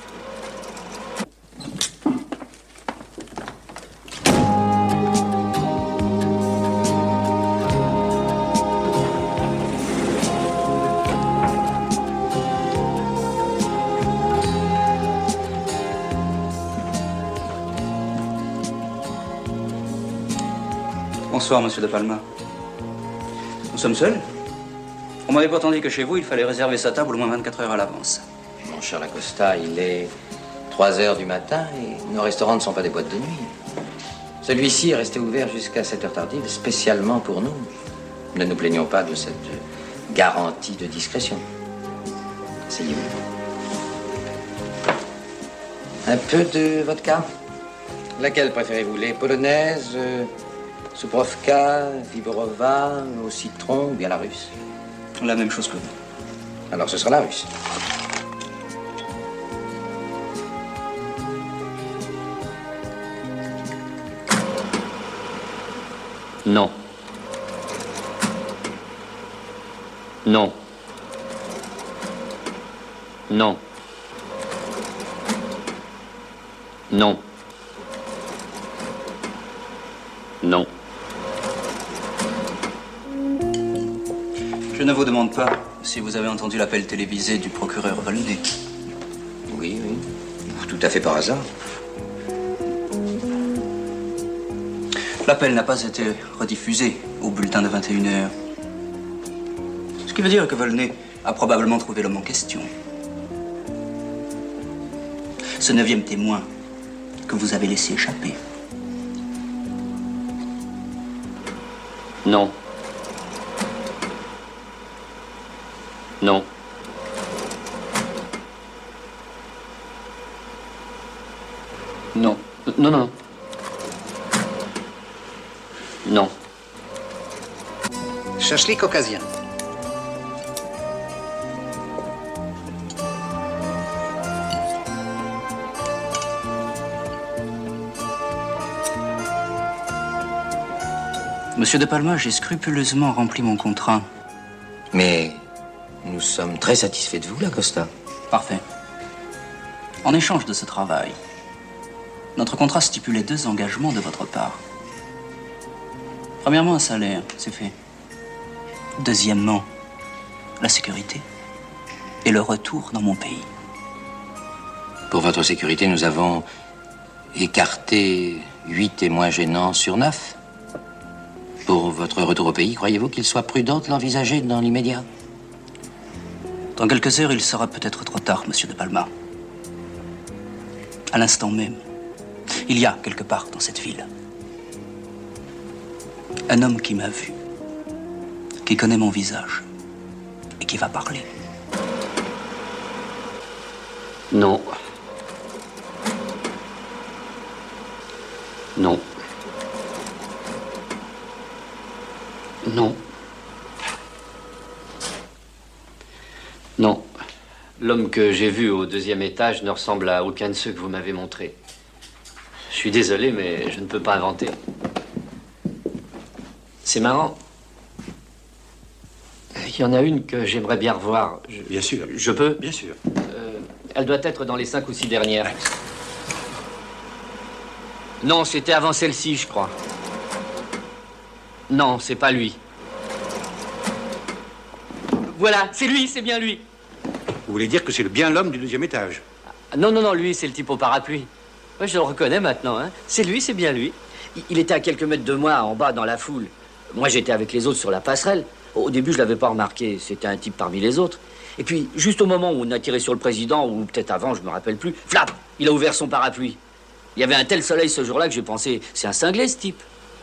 Bonsoir, monsieur De Palma. Nous sommes seuls? On m'avait pourtant dit que chez vous, il fallait réserver sa table au moins vingt-quatre heures à l'avance. Mon cher Lacosta, il est trois heures du matin et nos restaurants ne sont pas des boîtes de nuit. Celui-ci est resté ouvert jusqu'à sept heures tardive, spécialement pour nous. Ne nous plaignons pas de cette garantie de discrétion. Asseyez-vous. Un peu de vodka? Laquelle préférez-vous? Les polonaises, euh, Subrovka, Viborova, au citron ou bien la russe? La même chose que vous. Alors ce sera la russe. Non. Non. Non. Non. Non. Je ne vous demande pas si vous avez entendu l'appel télévisé du procureur Volney. Oui, oui. Tout à fait par hasard. L'appel n'a pas été rediffusé au bulletin de vingt et une heures. Ce qui veut dire que Volney a probablement trouvé l'homme en question. Ce neuvième témoin que vous avez laissé échapper. Non. Non. Non. Non, non. Non. Szaszlik occasion. Monsieur De Palma, j'ai scrupuleusement rempli mon contrat. Mais nous sommes très satisfaits de vous, Lacosta. Parfait. En échange de ce travail, notre contrat stipulait deux engagements de votre part. Premièrement, un salaire, c'est fait. Deuxièmement, la sécurité et le retour dans mon pays. Pour votre sécurité, nous avons écarté huit témoins gênants sur neuf. Pour votre retour au pays, croyez-vous qu'il soit prudent de l'envisager dans l'immédiat? Dans quelques heures, il sera peut-être trop tard, monsieur De Palma. À l'instant même, il y a quelque part dans cette ville un homme qui m'a vu, qui connaît mon visage et qui va parler. Non. Non. Non. Non. L'homme que j'ai vu au deuxième étage ne ressemble à aucun de ceux que vous m'avez montrés. Je suis désolé, mais je ne peux pas inventer. C'est marrant. Il y en a une que j'aimerais bien revoir. Je, bien sûr. Je peux? Bien sûr. Euh, elle doit être dans les cinq ou six dernières. Non, c'était avant celle-ci, je crois. Non, c'est pas lui. Voilà, c'est lui, c'est bien lui. Vous voulez dire que c'est bien l'homme du deuxième étage? Non, non, non, lui, c'est le type au parapluie. Ouais, je le reconnais maintenant, hein. C'est lui, c'est bien lui. Il, il était à quelques mètres de moi, en bas, dans la foule. Moi, j'étais avec les autres sur la passerelle. Au début, je l'avais pas remarqué. C'était un type parmi les autres. Et puis, juste au moment où on a tiré sur le président, ou peut-être avant, je me rappelle plus, flap, il a ouvert son parapluie. Il y avait un tel soleil ce jour-là que j'ai pensé, c'est un cinglé, ce type.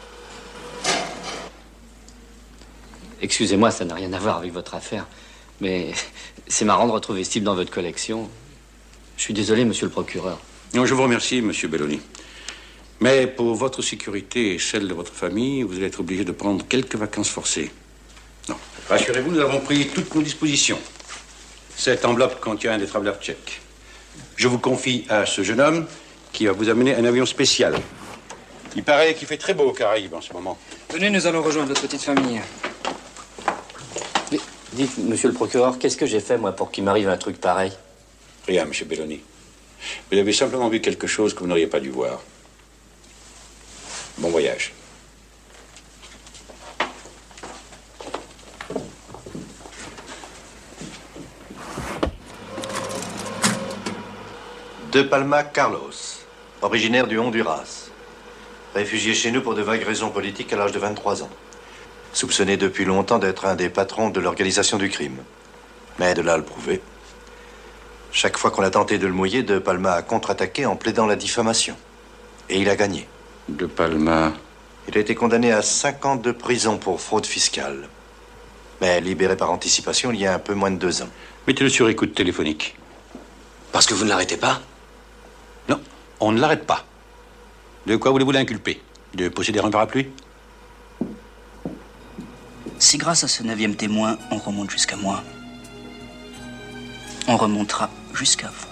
Excusez-moi, ça n'a rien à voir avec votre affaire, mais c'est marrant de retrouver ce type dans votre collection. Je suis désolé, monsieur le procureur. Non, je vous remercie, monsieur Belloni. Mais pour votre sécurité et celle de votre famille, vous allez être obligé de prendre quelques vacances forcées. Non, rassurez-vous, nous avons pris toutes nos dispositions. Cette enveloppe contient des travelers tchèques. Je vous confie à ce jeune homme qui va vous amener un avion spécial. Il paraît qu'il fait très beau aux Caraïbes en ce moment. Venez, nous allons rejoindre votre petite famille. Dites, monsieur le procureur, qu'est-ce que j'ai fait, moi, pour qu'il m'arrive un truc pareil? Rien, monsieur Belloni. Vous avez simplement vu quelque chose que vous n'auriez pas dû voir. Bon voyage. De Palma Carlos, originaire du Honduras. Réfugié chez nous pour de vagues raisons politiques à l'âge de vingt-trois ans. Soupçonné depuis longtemps d'être un des patrons de l'organisation du crime. Mais de là à le prouver. Chaque fois qu'on a tenté de le mouiller, De Palma a contre-attaqué en plaidant la diffamation. Et il a gagné. De Palma... Il a été condamné à cinq ans de prison pour fraude fiscale. Mais libéré par anticipation il y a un peu moins de deux ans. Mettez-le sur écoute téléphonique. Parce que vous ne l'arrêtez pas? Non, on ne l'arrête pas. De quoi voulez-vous l'inculper? De posséder un parapluie? Si grâce à ce neuvième témoin, on remonte jusqu'à moi, on remontera jusqu'à vous.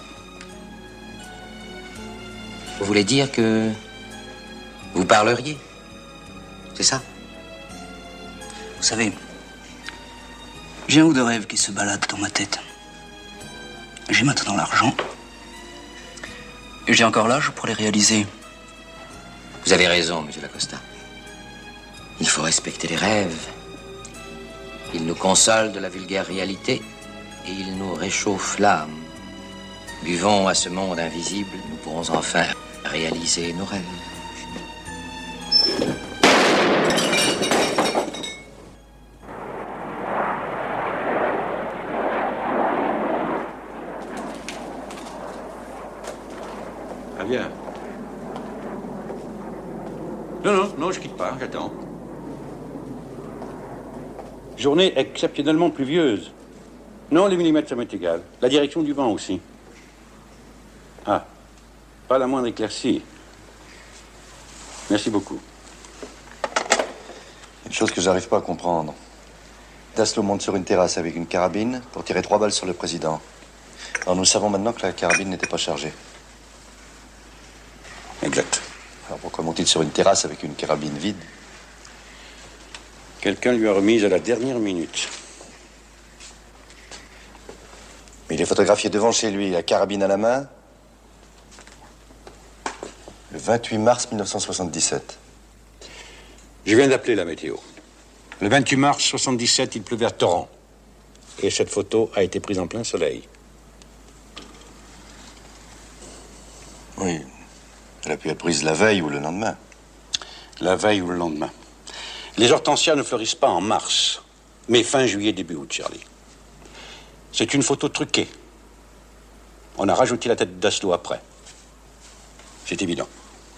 Vous voulez dire que vous parleriez? C'est ça? Vous savez, j'ai un ou deux rêves qui se baladent dans ma tête. J'ai maintenant l'argent. Et j'ai encore l'âge pour les réaliser. Vous avez raison, monsieur Lacosta. Il faut respecter les rêves. Ils nous consolent de la vulgaire réalité et ils nous réchauffent l'âme. Buvons à ce monde invisible, nous pourrons enfin réaliser nos rêves. Ah bien. Non, non, non, je quitte pas, j'attends. Journée exceptionnellement pluvieuse. Non, les millimètres, ça m'est égal. La direction du vent aussi. Ah, pas la moindre éclaircie. Merci beaucoup. Une chose que j'arrive pas à comprendre. Daslo monte sur une terrasse avec une carabine pour tirer trois balles sur le président. Alors nous savons maintenant que la carabine n'était pas chargée. Exact. Alors pourquoi monte-t-il sur une terrasse avec une carabine vide? Quelqu'un lui a remise à la dernière minute. Mais il est photographié devant chez lui, la carabine à la main, le vingt-huit mars mille neuf cent soixante-dix-sept. Je viens d'appeler la météo. Le vingt-huit mars soixante-dix-sept, il pleuvait à torrent. Et cette photo a été prise en plein soleil. Oui. Elle a pu être prise la veille ou le lendemain. La veille ou le lendemain. Les hortensias ne fleurissent pas en mars, mais fin juillet, début août, Charlie. C'est une photo truquée. On a rajouté la tête d'Aslo après. C'est évident.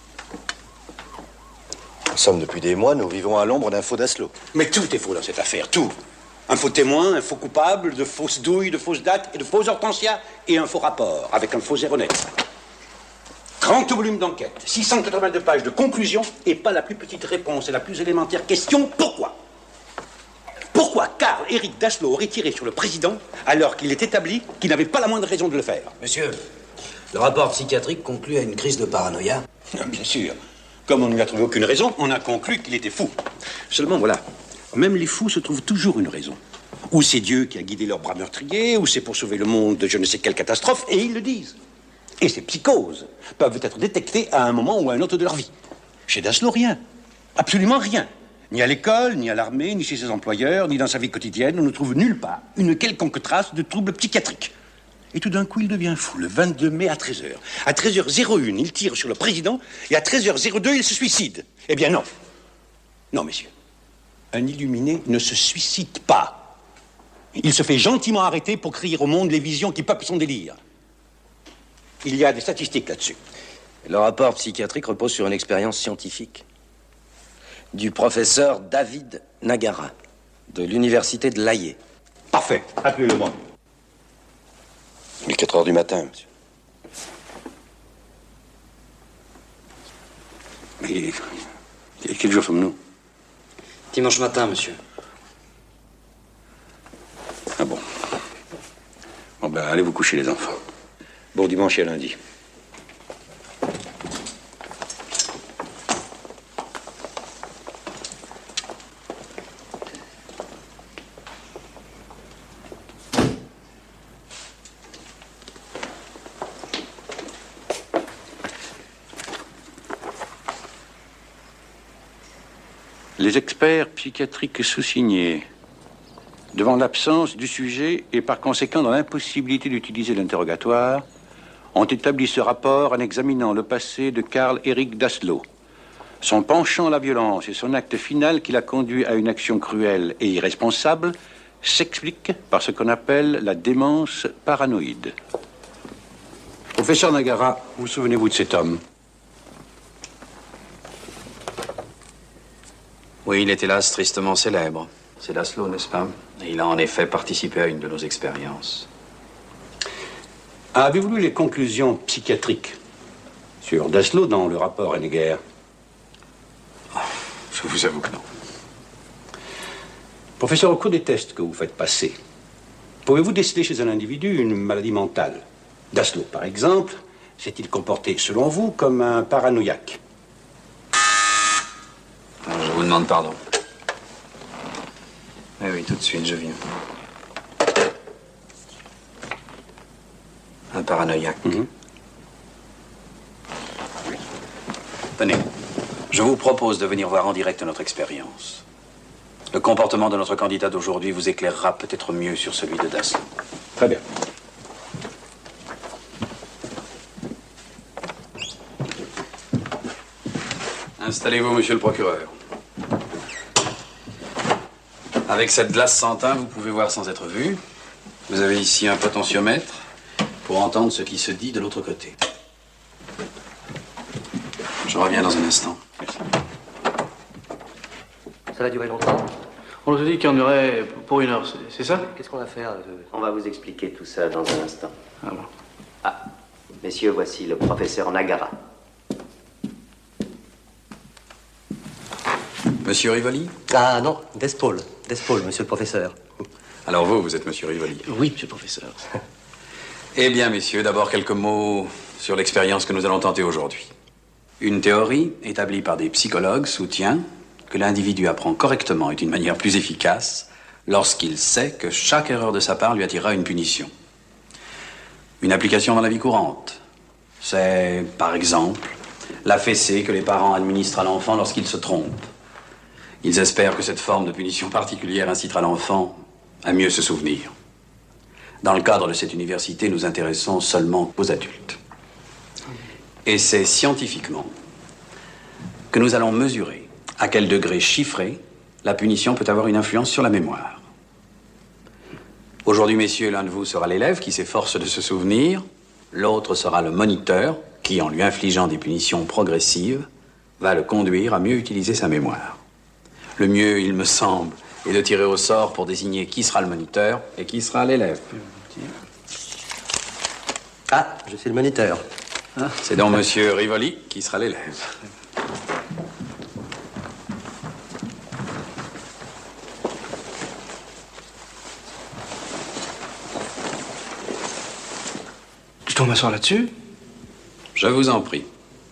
Nous sommes depuis des mois, nous vivons à l'ombre d'un faux Daslo. Mais tout est faux dans cette affaire, tout. Un faux témoin, un faux coupable, de fausses douilles, de fausses dates et de faux hortensias, et un faux rapport, avec un faux zéro net. trente volumes d'enquête, six cent quatre-vingt-deux pages de conclusion, et pas la plus petite réponse et la plus élémentaire question, pourquoi? Pourquoi Karl Éric Daslo aurait tiré sur le président alors qu'il est établi qu'il n'avait pas la moindre raison de le faire? Monsieur, le rapport psychiatrique conclut à une crise de paranoïa. Bien sûr. Comme on ne lui a trouvé aucune raison, on a conclu qu'il était fou. Seulement, voilà, même les fous se trouvent toujours une raison. Ou c'est Dieu qui a guidé leurs bras meurtriers, ou c'est pour sauver le monde de je ne sais quelle catastrophe, et ils le disent. Et ces psychoses peuvent être détectées à un moment ou à un autre de leur vie. Chez Daslo, rien. Absolument rien. Ni à l'école, ni à l'armée, ni chez ses employeurs, ni dans sa vie quotidienne, on ne trouve nulle part une quelconque trace de troubles psychiatriques. Et tout d'un coup, il devient fou, le vingt-deux mai à treize heures. À treize heures zéro une, il tire sur le président, et à treize heures zéro deux, il se suicide. Eh bien non. Non, messieurs. Un illuminé ne se suicide pas. Il se fait gentiment arrêter pour crier au monde les visions qui peuplent son délire. Il y a des statistiques là-dessus. Le rapport psychiatrique repose sur une expérience scientifique du professeur David Nagara, de l'université de l'Haye. Parfait. Appelez-le-moi. Il est quatre heures du matin, monsieur. Mais quel jour sommes-nous? Dimanche matin, monsieur. Ah bon. Bon, ben, allez vous coucher, les enfants. Bon dimanche et à lundi. Les experts psychiatriques sous-signés, devant l'absence du sujet et par conséquent dans l'impossibilité d'utiliser l'interrogatoire, ont établi ce rapport en examinant le passé de Karl Éric Daslo, son penchant à la violence et son acte final qui l'a conduit à une action cruelle et irresponsable s'expliquent par ce qu'on appelle la démence paranoïde. Professeur Nagara, vous souvenez-vous de cet homme? Oui, il est hélas tristement célèbre. C'est Laszlo, n'est-ce pas? Et il a en effet participé à une de nos expériences. Avez-vous lu les conclusions psychiatriques sur Laszlo dans le rapport Henniger? Je vous avoue que non. Professeur, au cours des tests que vous faites passer, pouvez-vous déceler chez un individu une maladie mentale? Laszlo, par exemple, s'est-il comporté, selon vous, comme un paranoïaque? Alors, je vous demande pardon. Oui, oui, tout de suite, je viens. Un paranoïaque. Mm-hmm. Tenez, je vous propose de venir voir en direct notre expérience. Le comportement de notre candidat d'aujourd'hui vous éclairera peut-être mieux sur celui de Laszlo. Très bien. Installez-vous, monsieur le procureur. Avec cette glace sans teint, vous pouvez voir sans être vu. Vous avez ici un potentiomètre pour entendre ce qui se dit de l'autre côté. Je reviens dans un instant. Ça va durer longtemps? On nous a dit qu'il y en aurait pour une heure, c'est ça? Qu'est-ce qu'on va faire? On va vous expliquer tout ça dans un instant. Ah bon? Ah, messieurs, voici le professeur Nagara. Monsieur Rivoli? Ah non, Despaul. Despaul, monsieur le professeur. Alors vous, vous êtes monsieur Rivoli? Oui, monsieur le professeur. Eh bien, messieurs, d'abord quelques mots sur l'expérience que nous allons tenter aujourd'hui. Une théorie établie par des psychologues soutient que l'individu apprend correctement et d'une manière plus efficace lorsqu'il sait que chaque erreur de sa part lui attirera une punition. Une application dans la vie courante, c'est, par exemple, la fessée que les parents administrent à l'enfant lorsqu'il se trompe. Ils espèrent que cette forme de punition particulière incitera l'enfant à mieux se souvenir. Dans le cadre de cette université, nous intéressons seulement aux adultes. Et c'est scientifiquement que nous allons mesurer à quel degré chiffré la punition peut avoir une influence sur la mémoire. Aujourd'hui, messieurs, l'un de vous sera l'élève qui s'efforce de se souvenir, l'autre sera le moniteur qui, en lui infligeant des punitions progressives, va le conduire à mieux utiliser sa mémoire. Le mieux, il me semble, est de tirer au sort pour désigner qui sera le moniteur et qui sera l'élève. Ah, je suis le moniteur. Ah, c'est donc monsieur Rivoli qui sera l'élève. Je dois m'asseoir là-dessus? Je vous en prie.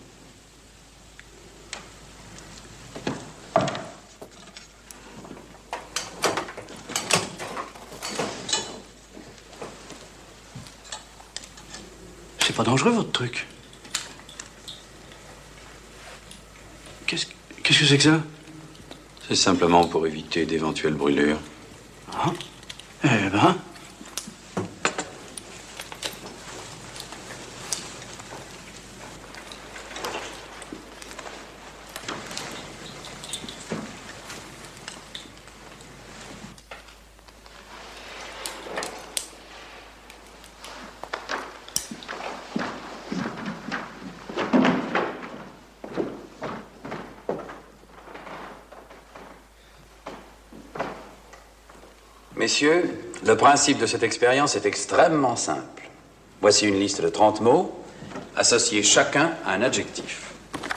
C'est pas dangereux, votre truc? Qu'est-ce qu'est-ce que c'est que ça? C'est simplement pour éviter d'éventuelles brûlures. Ah. Eh ben... Messieurs, le principe de cette expérience est extrêmement simple. Voici une liste de trente mots. Associez chacun à un adjectif.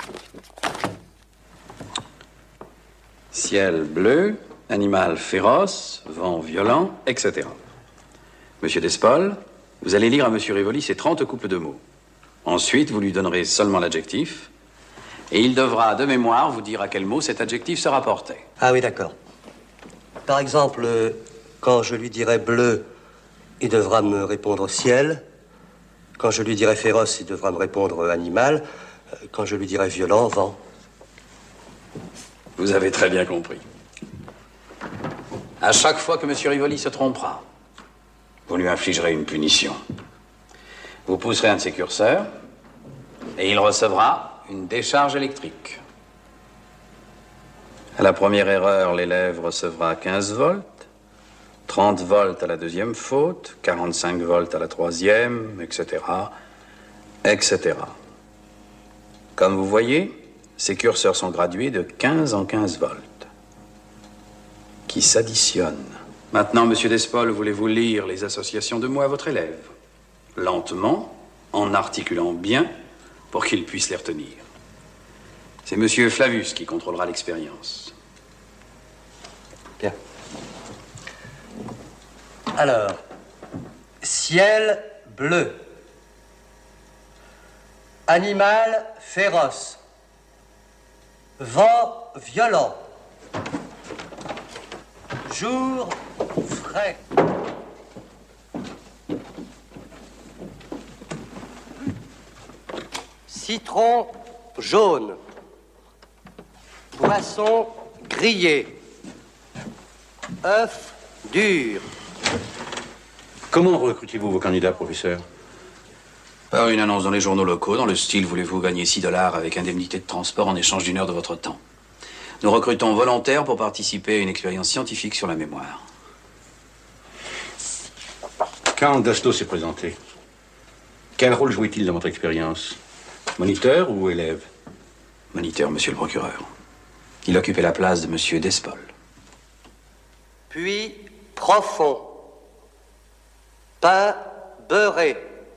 Ciel bleu, animal féroce, vent violent, et cetera. Monsieur Despaul, vous allez lire à Monsieur Rivoli ces trente couples de mots. Ensuite, vous lui donnerez seulement l'adjectif, et il devra, de mémoire, vous dire à quel mot cet adjectif se rapportait. Ah oui, d'accord. Par exemple, euh, quand je lui dirai bleu, il devra me répondre ciel. Quand je lui dirai féroce, il devra me répondre animal. Euh, Quand je lui dirai violent, vent. Vous avez très bien compris. À chaque fois que M. Rivoli se trompera, vous lui infligerez une punition. Vous pousserez un de ses curseurs et il recevra une décharge électrique. À la première erreur, l'élève recevra quinze volts, trente volts à la deuxième faute, quarante-cinq volts à la troisième, et cetera, et cetera. Comme vous voyez, ces curseurs sont gradués de quinze en quinze volts. qui s'additionnent. Maintenant, monsieur Despol, voulez-vous lire les associations de mots à votre élève? Lentement, en articulant bien, pour qu'il puisse les retenir. C'est monsieur Flavius qui contrôlera l'expérience. Bien. Alors, ciel bleu. Animal féroce. Vent violent. Jour frais. Citron jaune. Poisson grillé. Œuf dur. Comment recrutez-vous vos candidats, professeur? Par une annonce dans les journaux locaux, dans le style « Voulez-vous gagner six dollars avec indemnité de transport en échange d'une heure de votre temps ?» Nous recrutons volontaires pour participer à une expérience scientifique sur la mémoire. Quand Dasto s'est présenté, quel rôle jouait-il dans votre expérience? Moniteur ou élève? Moniteur, monsieur le procureur. Il occupait la place de monsieur Despol. Puis profond. Pain beurré.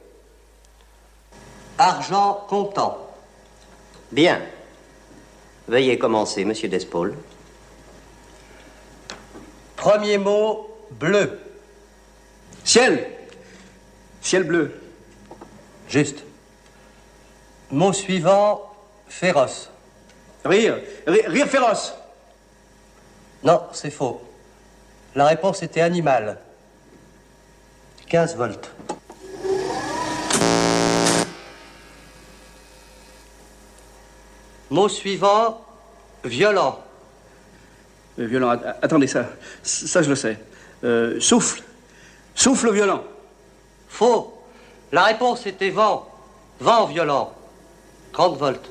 Argent comptant. Bien. Veuillez commencer, monsieur Despol. Premier mot, bleu. Ciel. Ciel bleu. Juste. Mot suivant, féroce. Rire. Rire, rire féroce. Non, c'est faux. La réponse était animal. quinze volts. Mot suivant, violent. Euh, violent. Att- attendez, ça. Ça, je le sais. Euh, souffle. Souffle violent. Faux. La réponse était vent. Vent violent. trente volts.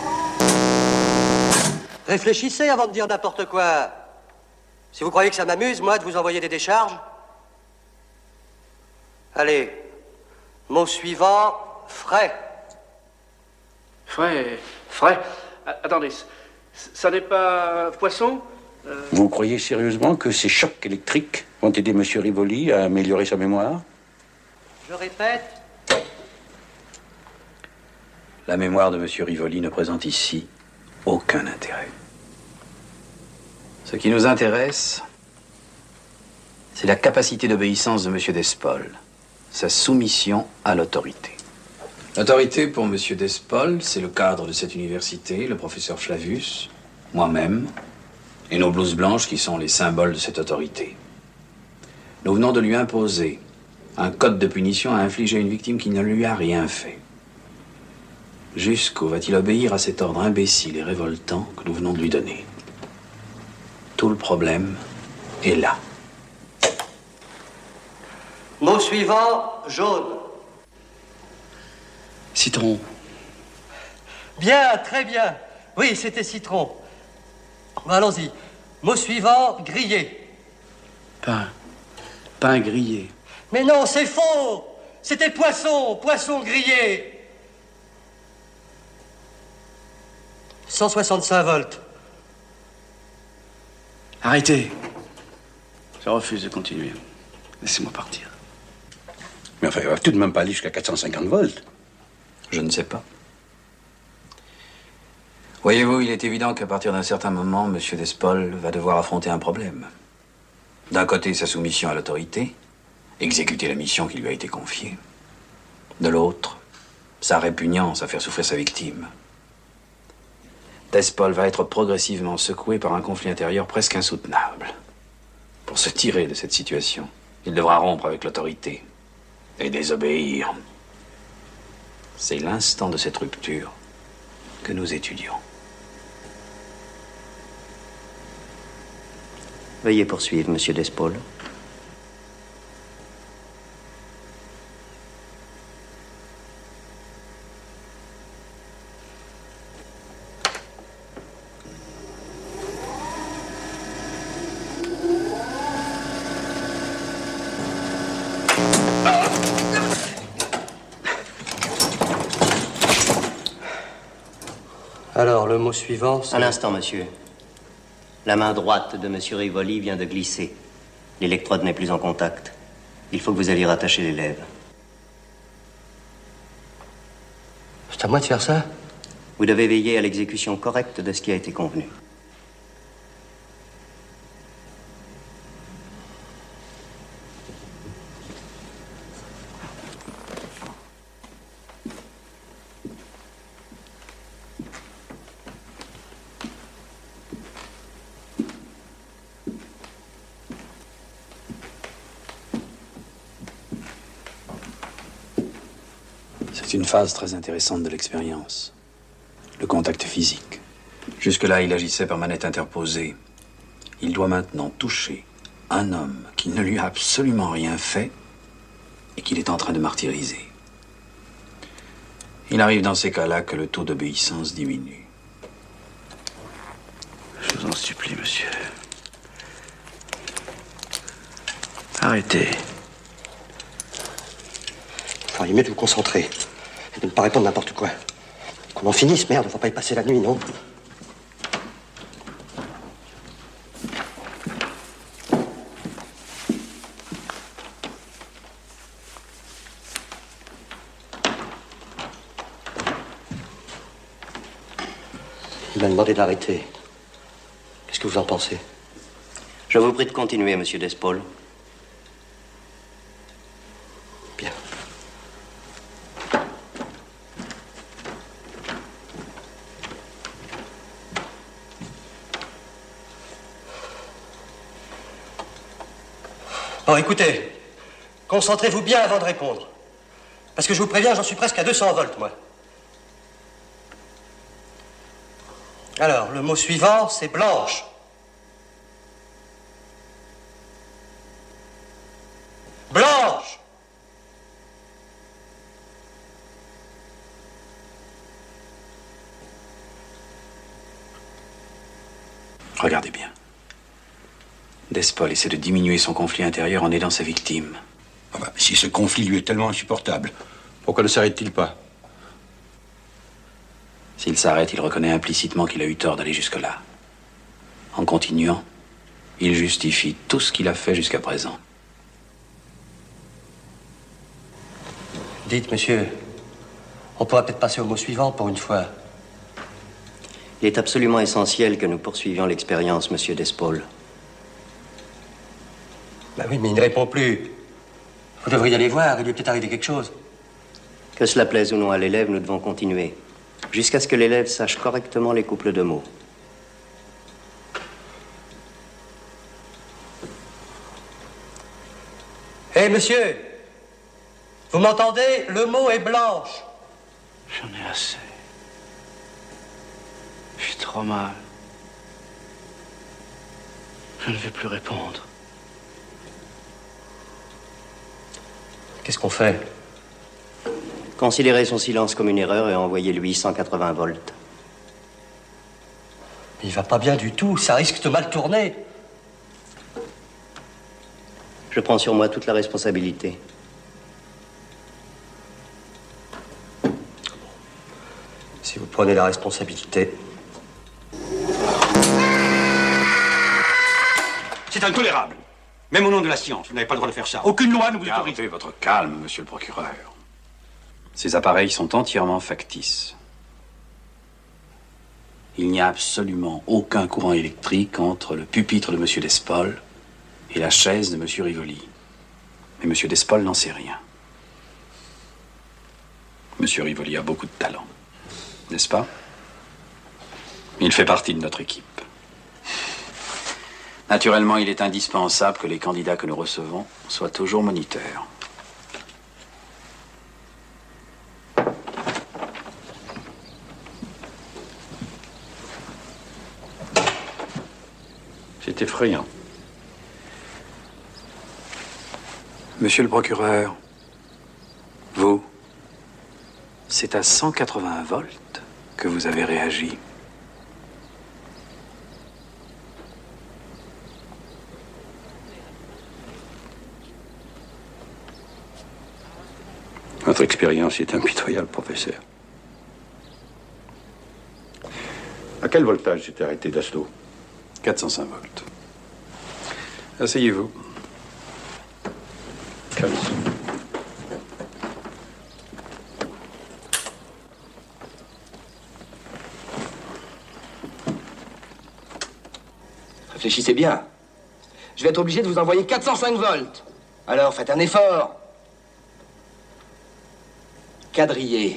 Réfléchissez avant de dire n'importe quoi. Si vous croyez que ça m'amuse, moi, de vous envoyer des décharges. Allez. Mot suivant, frais. Frais. Frais. A- attendez, c- ça n'est pas poisson? Euh, Vous croyez sérieusement que ces chocs électriques vont aider M. Rivoli à améliorer sa mémoire? Je répète. La mémoire de monsieur Rivoli ne présente ici aucun intérêt. Ce qui nous intéresse, c'est la capacité d'obéissance de monsieur Despol, sa soumission à l'autorité. L'autorité pour monsieur Despol, c'est le cadre de cette université, le professeur Flavius, moi-même, et nos blouses blanches qui sont les symboles de cette autorité. Nous venons de lui imposer un code de punition à infliger à une victime qui ne lui a rien fait. Jusqu'où va-t-il obéir à cet ordre imbécile et révoltant que nous venons de lui donner? Tout le problème est là. Mot suivant, jaune. Citron. Bien, très bien. Oui, c'était citron. Bon, allons-y. Mot suivant, grillé. Pain. Pain grillé. Mais non, c'est faux. C'était poisson, poisson grillé. cent soixante-cinq volts. Arrêtez. Je refuse de continuer. Laissez-moi partir. Mais enfin, il va tout de même pas aller jusqu'à quatre cent cinquante volts. Je ne sais pas. Voyez-vous, il est évident qu'à partir d'un certain moment, M. Despol va devoir affronter un problème. D'un côté, sa soumission à l'autorité, exécuter la mission qui lui a été confiée. De l'autre, sa répugnance à faire souffrir sa victime. Despol va être progressivement secoué par un conflit intérieur presque insoutenable. Pour se tirer de cette situation, il devra rompre avec l'autorité et désobéir. C'est l'instant de cette rupture que nous étudions. Veuillez poursuivre, monsieur Despol. Alors, le mot suivant, c'est... Un instant, monsieur. La main droite de M. Rivoli vient de glisser. L'électrode n'est plus en contact. Il faut que vous alliez rattacher les lèvres. C'est à moi de faire ça? Vous devez veiller à l'exécution correcte de ce qui a été convenu. C'est une phase très intéressante de l'expérience. Le contact physique. Jusque-là, il agissait par manette interposée. Il doit maintenant toucher un homme qui ne lui a absolument rien fait et qu'il est en train de martyriser. Il arrive dans ces cas-là que le taux d'obéissance diminue. Je vous en supplie, monsieur. Arrêtez. Vous feriez mieux de vous concentrer et de ne pas répondre n'importe quoi. Qu'on en finisse, merde, on va pas y passer la nuit, non? Il m'a demandé d'arrêter. Qu'est-ce que vous en pensez? Je vous prie de continuer, monsieur Despaul. Bien. Bon, écoutez, concentrez-vous bien avant de répondre. Parce que je vous préviens, j'en suis presque à deux cents volts, moi. Alors, le mot suivant, c'est blanche. Blanche! Regardez bien. Despaul essaie de diminuer son conflit intérieur en aidant sa victime. Ah bah, si ce conflit lui est tellement insupportable, pourquoi ne s'arrête-t-il pas? S'il s'arrête, il reconnaît implicitement qu'il a eu tort d'aller jusque-là. En continuant, il justifie tout ce qu'il a fait jusqu'à présent. Dites, monsieur, on pourra peut-être passer au mot suivant pour une fois. Il est absolument essentiel que nous poursuivions l'expérience, monsieur Despaul. Bah oui, mais il ne répond plus. Vous devriez aller voir, il lui est peut-être arrivé quelque chose. Que cela plaise ou non à l'élève, nous devons continuer. Jusqu'à ce que l'élève sache correctement les couples de mots. Hé, hey, monsieur! Vous m'entendez? Le mot est blanche. J'en ai assez. Je suis trop mal. Je ne vais plus répondre. Qu'est-ce qu'on fait? Considérez son silence comme une erreur et envoyez-lui cent quatre-vingts volts. Il va pas bien du tout, ça risque de mal tourner. Je prends sur moi toute la responsabilité. Si vous prenez la responsabilité. C'est intolérable. Même au nom de la science, vous n'avez pas le droit de faire ça. Aucune loi ne vous autorise. Gardez votre calme, monsieur le procureur. Ces appareils sont entièrement factices. Il n'y a absolument aucun courant électrique entre le pupitre de monsieur Despaul et la chaise de monsieur Rivoli. Mais monsieur Despaul n'en sait rien. Monsieur Rivoli a beaucoup de talent, n'est-ce pas? Il fait partie de notre équipe. Naturellement, il est indispensable que les candidats que nous recevons soient toujours moniteurs. C'est effrayant. Monsieur le procureur, vous, c'est à cent quatre-vingts volts que vous avez réagi. Votre expérience est impitoyable, professeur. À quel voltage s'était arrêté Dassault? quatre cent cinq volts. Asseyez-vous. Calme. Réfléchissez bien. Je vais être obligé de vous envoyer quatre cent cinq volts. Alors, faites un effort. Quadrillé.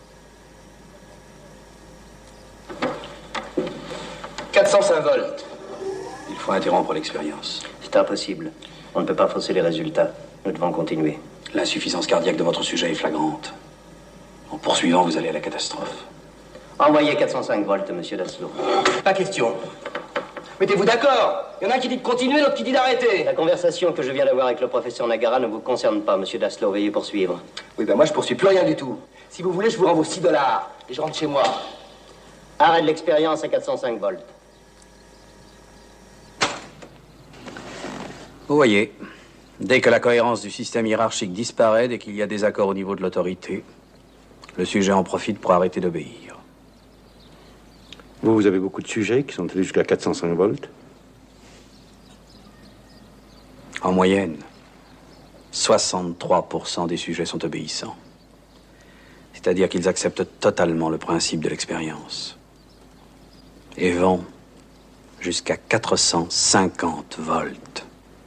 quatre cent cinq volts. Il faut interrompre l'expérience. C'est impossible. On ne peut pas fausser les résultats. Nous devons continuer. L'insuffisance cardiaque de votre sujet est flagrante. En poursuivant, vous allez à la catastrophe. Envoyez quatre cent cinq volts, monsieur Daslo. Pas question. Mettez-vous d'accord. Il y en a un qui dit de continuer, l'autre qui dit d'arrêter. La conversation que je viens d'avoir avec le professeur Nagara ne vous concerne pas, monsieur Daslo. Veuillez poursuivre. Oui, ben moi, je poursuis plus rien du tout. Si vous voulez, je vous rends vos six dollars. Et je rentre chez moi. Arrête l'expérience à quatre cent cinq volts. Vous voyez, dès que la cohérence du système hiérarchique disparaît, dès qu'il y a des accords au niveau de l'autorité, le sujet en profite pour arrêter d'obéir. Vous, vous avez beaucoup de sujets qui sont allés jusqu'à quatre cent cinq volts. En moyenne, soixante-trois pour cent des sujets sont obéissants. C'est-à-dire qu'ils acceptent totalement le principe de l'expérience. Et vont jusqu'à quatre cent cinquante volts.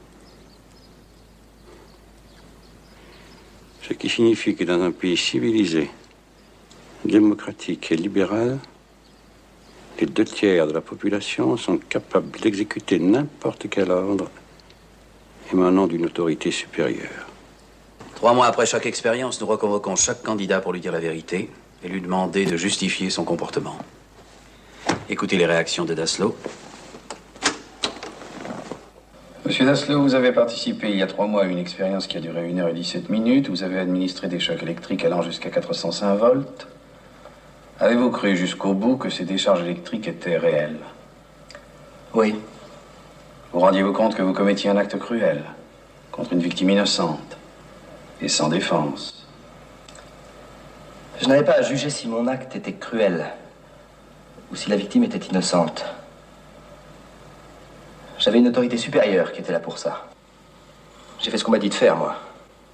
Ce qui signifie que dans un pays civilisé, démocratique et libéral, les deux tiers de la population sont capables d'exécuter n'importe quel ordre émanant d'une autorité supérieure. Trois mois après chaque expérience, nous reconvoquons chaque candidat pour lui dire la vérité et lui demander de justifier son comportement. Écoutez les réactions de Daslo. Monsieur Daslo, vous avez participé il y a trois mois à une expérience qui a duré une heure et dix-sept minutes. Vous avez administré des chocs électriques allant jusqu'à quatre cent cinq volts. Avez-vous cru jusqu'au bout que ces décharges électriques étaient réelles? Oui. Vous rendiez-vous compte que vous commettiez un acte cruel contre une victime innocente et sans défense? Je n'avais pas à juger si mon acte était cruel ou si la victime était innocente. J'avais une autorité supérieure qui était là pour ça. J'ai fait ce qu'on m'a dit de faire, moi.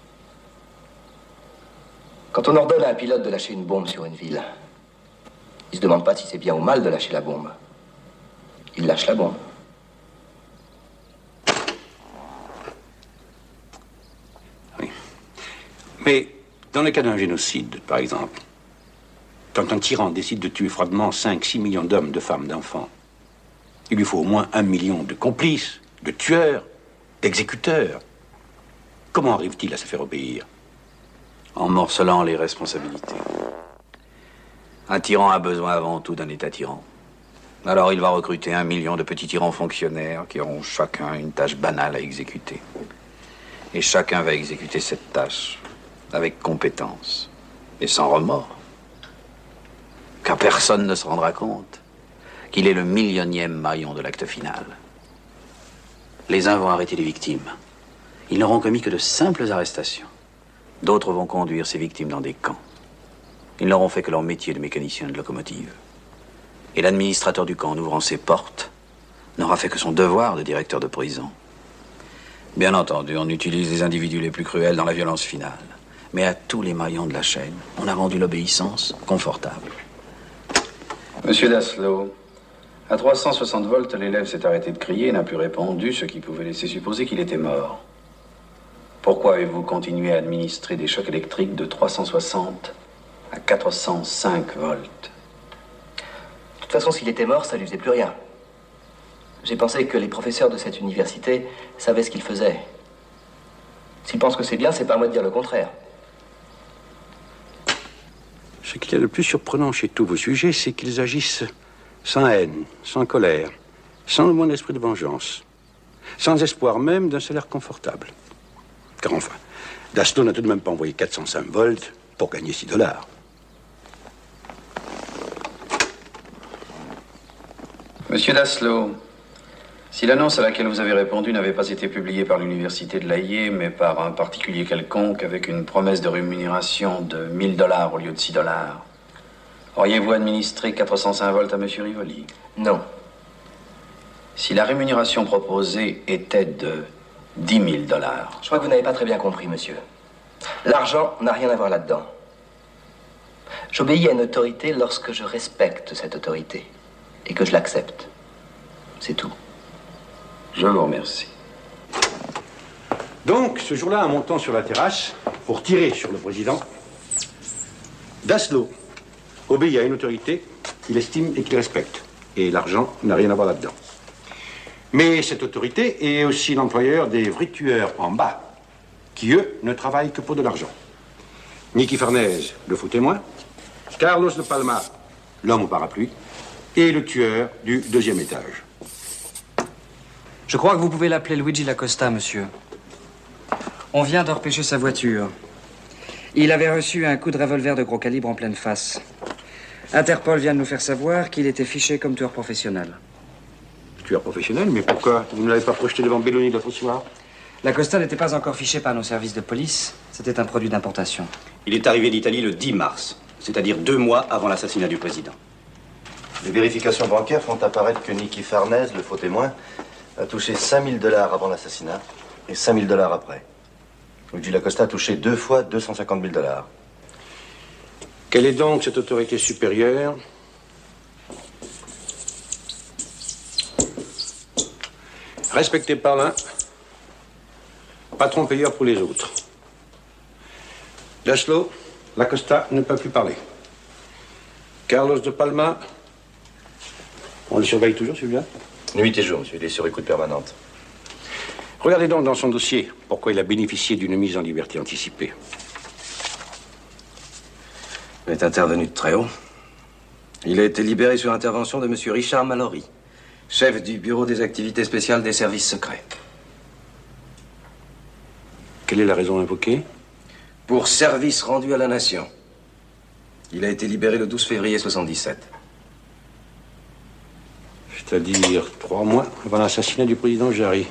Quand on ordonne à un pilote de lâcher une bombe sur une ville, il se demande pas si c'est bien ou mal de lâcher la bombe. Il lâche la bombe. Oui. Mais dans le cas d'un génocide, par exemple, quand un tyran décide de tuer froidement cinq, six millions d'hommes, de femmes, d'enfants, il lui faut au moins un million de complices, de tueurs, d'exécuteurs. Comment arrive-t-il à se faire obéir? En morcelant les responsabilités. Un tyran a besoin avant tout d'un État tyran. Alors il va recruter un million de petits tyrans fonctionnaires qui auront chacun une tâche banale à exécuter. Et chacun va exécuter cette tâche avec compétence et sans remords. Car personne ne se rendra compte qu'il est le millionième maillon de l'acte final. Les uns vont arrêter les victimes. Ils n'auront commis que de simples arrestations. D'autres vont conduire ces victimes dans des camps. Ils n'auront fait que leur métier de mécanicien de locomotive. Et l'administrateur du camp, en ouvrant ses portes, n'aura fait que son devoir de directeur de prison. Bien entendu, on utilise les individus les plus cruels dans la violence finale. Mais à tous les maillons de la chaîne, on a rendu l'obéissance confortable. Monsieur Daslo, à trois cent soixante volts, l'élève s'est arrêté de crier et n'a plus répondu, ce qui pouvait laisser supposer qu'il était mort. Pourquoi avez-vous continué à administrer des chocs électriques de trois cent soixante à quatre cent cinq volts? De toute façon, s'il était mort, ça lui faisait plus rien. J'ai pensé que les professeurs de cette université savaient ce qu'ils faisaient. S'ils pensent que c'est bien, c'est pas à moi de dire le contraire. Ce qu'il y a de plus surprenant chez tous vos sujets, c'est qu'ils agissent sans haine, sans colère, sans le moindre esprit de vengeance, sans espoir même d'un salaire confortable. Car enfin, Daslo n'a tout de même pas envoyé quatre cent cinq volts pour gagner six dollars. Monsieur Daslo, si l'annonce à laquelle vous avez répondu n'avait pas été publiée par l'université de La Haye, mais par un particulier quelconque avec une promesse de rémunération de mille dollars au lieu de six dollars, auriez-vous administré quatre cent cinq volts à monsieur Rivoli? Non. Si la rémunération proposée était de dix mille dollars. Je crois que vous n'avez pas très bien compris, monsieur. L'argent n'a rien à voir là-dedans. J'obéis à une autorité lorsque je respecte cette autorité et que je l'accepte. C'est tout. Je vous remercie. Donc, ce jour-là, en montant sur la terrasse, pour tirer sur le président, Daslo obéit à une autorité qu'il estime et qu'il respecte. Et l'argent n'a rien à voir là-dedans. Mais cette autorité est aussi l'employeur des vrais tueurs en bas, qui, eux, ne travaillent que pour de l'argent. Nicky Farnèse, le faux témoin, Carlos de Palma, l'homme au parapluie, et le tueur du deuxième étage. Je crois que vous pouvez l'appeler Luigi Lacosta, monsieur. On vient de repêcher sa voiture. Il avait reçu un coup de revolver de gros calibre en pleine face. Interpol vient de nous faire savoir qu'il était fiché comme tueur professionnel. Tueur professionnel? Mais pourquoi vous ne l'avez pas projeté devant Belloni l'autre soir? Lacosta n'était pas encore fiché par nos services de police. C'était un produit d'importation. Il est arrivé d'Italie le dix mars, c'est-à-dire deux mois avant l'assassinat du président. Les vérifications bancaires font apparaître que Nicky Farnèse, le faux témoin, a touché cinq mille dollars avant l'assassinat et cinq mille dollars après. Luigi Lacosta a touché deux fois deux cent cinquante mille dollars. Quelle est donc cette autorité supérieure? Respecté par l'un, patron payeur pour les autres. Daslo, Lacosta ne peut plus parler. Carlos de Palma, on le surveille toujours, celui-là? Nuit et jour, monsieur, il est sur écoute permanente. Regardez donc dans son dossier pourquoi il a bénéficié d'une mise en liberté anticipée. Il est intervenu de très haut. Il a été libéré sur intervention de M. Richard Mallory, chef du bureau des activités spéciales des services secrets. Quelle est la raison invoquée? Pour service rendu à la nation. Il a été libéré le douze février soixante-dix-sept. C'est-à-dire trois mois avant l'assassinat du président Jarry.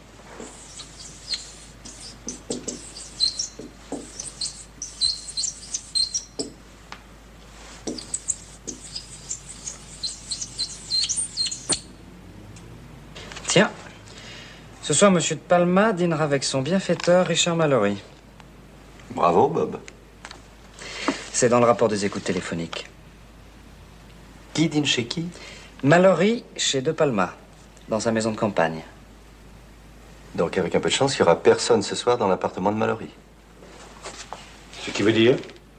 Tiens, ce soir, M. de Palma dînera avec son bienfaiteur Richard Mallory. Bravo, Bob. C'est dans le rapport des écoutes téléphoniques. Qui dîne chez qui? Mallory chez De Palma, dans sa maison de campagne. Donc, avec un peu de chance, il n'y aura personne ce soir dans l'appartement de Mallory. Ce qui veut dire?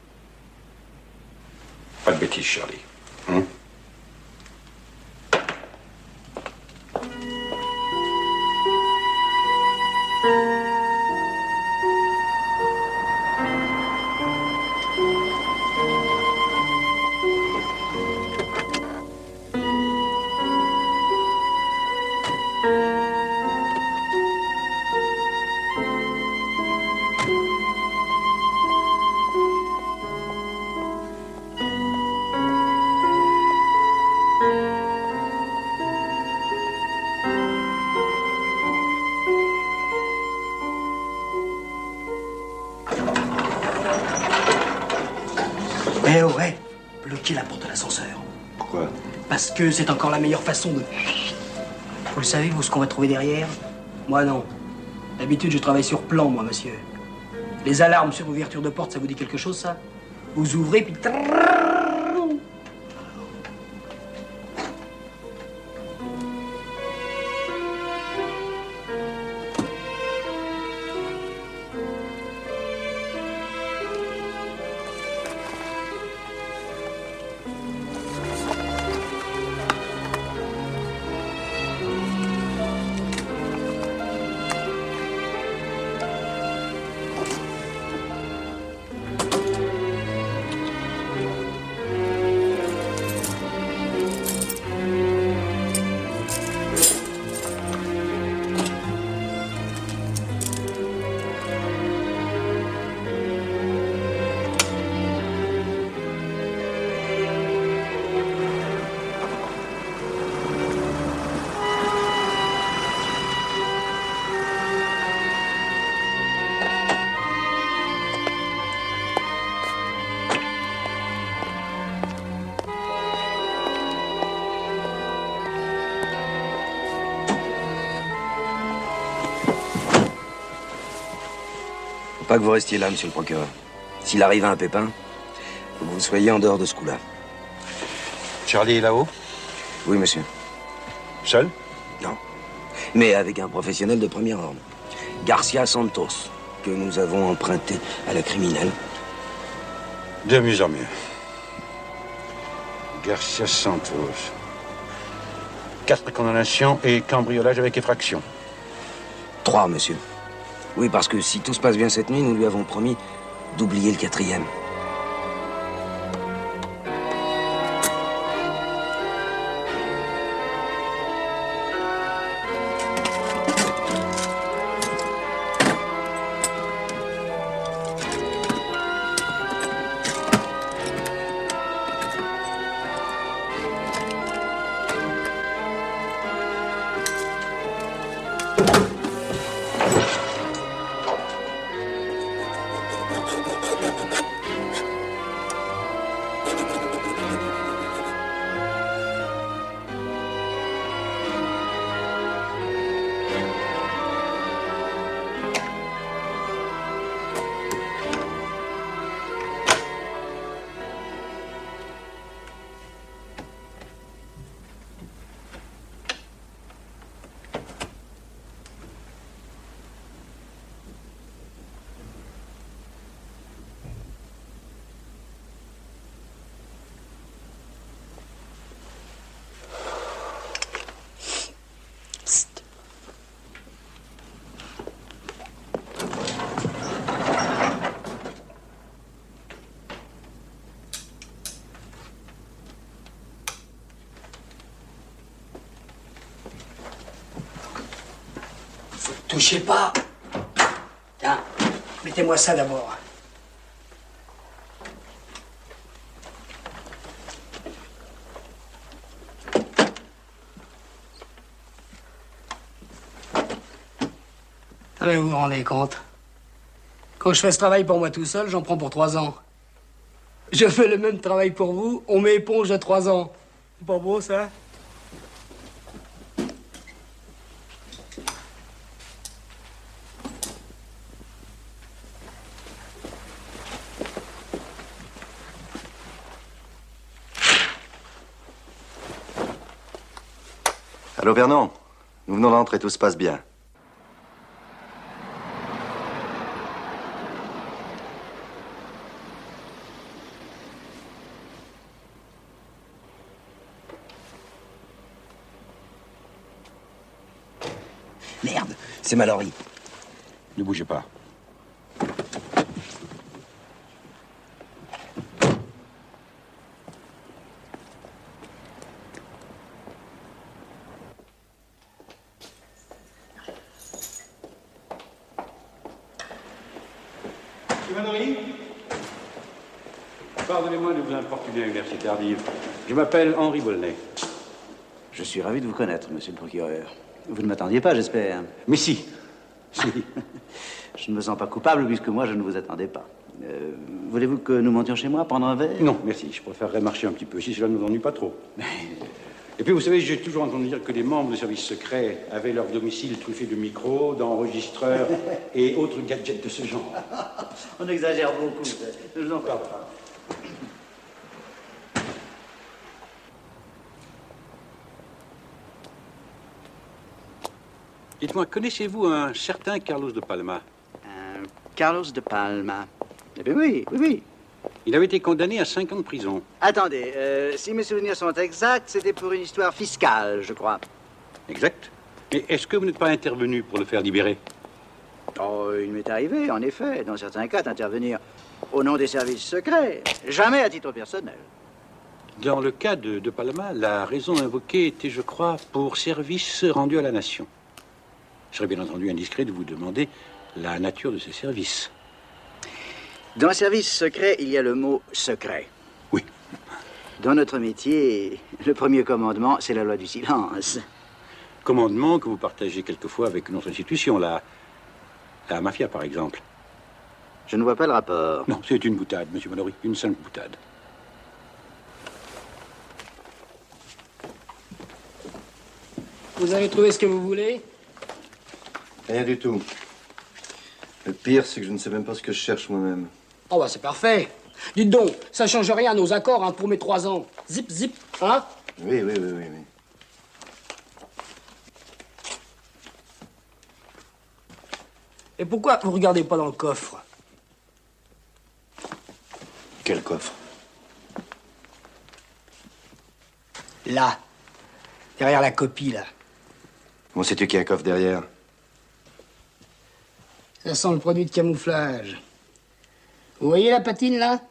Pas de bêtises, Charlie. Hein? Eh ouais, bloquez la porte de l'ascenseur. Pourquoi? Parce que c'est encore la meilleure façon de... Vous le savez, vous, ce qu'on va trouver derrière? Moi, non. D'habitude, je travaille sur plan, moi, monsieur. Les alarmes sur ouverture de porte, ça vous dit quelque chose, ça? Vous ouvrez, puis... pas que vous restiez là, monsieur le procureur. S'il arrive un pépin, faut que vous soyez en dehors de ce coup-là. Charlie est là-haut? Oui, monsieur. Seul? Non. Mais avec un professionnel de premier ordre. Garcia Santos, que nous avons emprunté à la criminelle. De mieux en mieux. Garcia Santos. Quatre condamnations et cambriolage avec effraction. Trois, monsieur. Oui, parce que si tout se passe bien cette nuit, nous lui avons promis d'oublier le quatrième. Touchez pas. Tiens, mettez-moi ça d'abord. Allez, vous vous rendez compte? Quand je fais ce travail pour moi tout seul, j'en prends pour trois ans. Je fais le même travail pour vous, on m'éponge de trois ans. C'est pas beau, ça? Allô, Vernon? Nous venons d'entrer, tout se passe bien. Merde, c'est Mallory. Ne bougez pas. Pardonnez-moi de vous importuner à une heure si tardive. Je m'appelle Henri Volney. Je suis ravi de vous connaître, monsieur le procureur. Vous ne m'attendiez pas, j'espère. Mais si. Si. Je ne me sens pas coupable puisque moi, je ne vous attendais pas. Euh, Voulez-vous que nous montions chez moi, prendre un verre? Non, merci. Je préférerais marcher un petit peu si cela ne nous ennuie pas trop. Et puis, vous savez, j'ai toujours entendu dire que les membres du service secret avaient leur domicile truffé de micros, d'enregistreurs et autres gadgets de ce genre. On exagère beaucoup. Je vous en parle. Dites-moi, connaissez-vous un certain Carlos de Palma? Euh, Carlos de Palma. Eh bien oui, oui, oui. Il avait été condamné à cinq ans de prison. Attendez, euh, si mes souvenirs sont exacts, c'était pour une histoire fiscale, je crois. Exact. Mais est-ce que vous n'êtes pas intervenu pour le faire libérer? Oh, il m'est arrivé, en effet, dans certains cas, d'intervenir au nom des services secrets. Jamais à titre personnel. Dans le cas de, de Palma, la raison invoquée était, je crois, pour service rendu à la nation. Il serait bien entendu indiscret de vous demander la nature de ces services. Dans un service secret, il y a le mot secret. Oui. Dans notre métier, le premier commandement, c'est la loi du silence. Commandement que vous partagez quelquefois avec une autre institution, la, la mafia, par exemple. Je ne vois pas le rapport. Non, c'est une boutade, monsieur Mallory, une simple boutade. Vous avez trouvé ce que vous voulez? Rien du tout. Le pire, c'est que je ne sais même pas ce que je cherche moi-même. Oh bah c'est parfait. Dites donc, ça change rien à nos accords hein, pour mes trois ans. Zip, zip, hein? Oui, oui, oui, oui, oui. Et pourquoi vous regardez pas dans le coffre? Quel coffre? Là. Derrière la copie, là. Comment sais-tu qu'il y a un coffre derrière? Ça sent le produit de camouflage. Vous voyez la patine, là?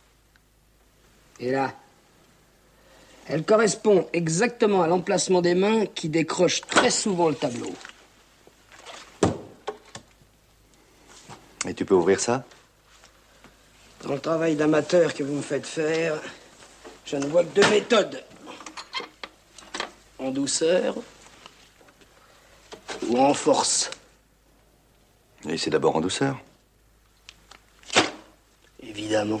Et là? Elle correspond exactement à l'emplacement des mains qui décrochent très souvent le tableau. Et tu peux ouvrir ça? Dans le travail d'amateur que vous me faites faire, je ne vois que deux méthodes. En douceur ou en force. Et c'est d'abord en douceur. Évidemment.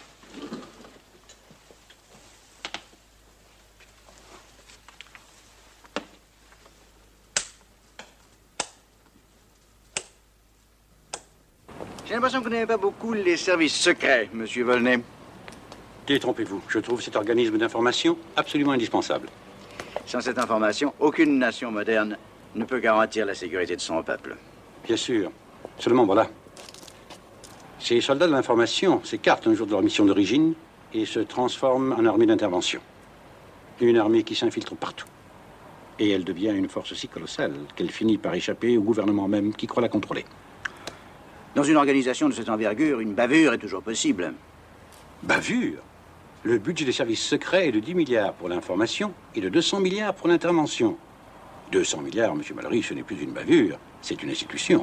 J'ai l'impression que vous n'aimez pas beaucoup les services secrets, monsieur Volney. Détrompez-vous. Je trouve cet organisme d'information absolument indispensable. Sans cette information, aucune nation moderne ne peut garantir la sécurité de son peuple. Bien sûr. Seulement, voilà. Ces soldats de l'information s'écartent un jour de leur mission d'origine et se transforment en armée d'intervention. Une armée qui s'infiltre partout. Et elle devient une force si colossale qu'elle finit par échapper au gouvernement même qui croit la contrôler. Dans une organisation de cette envergure, une bavure est toujours possible. Bavure? Le budget des services secrets est de dix milliards pour l'information et de deux cents milliards pour l'intervention. deux cents milliards, monsieur Mallory, ce n'est plus une bavure, c'est une institution.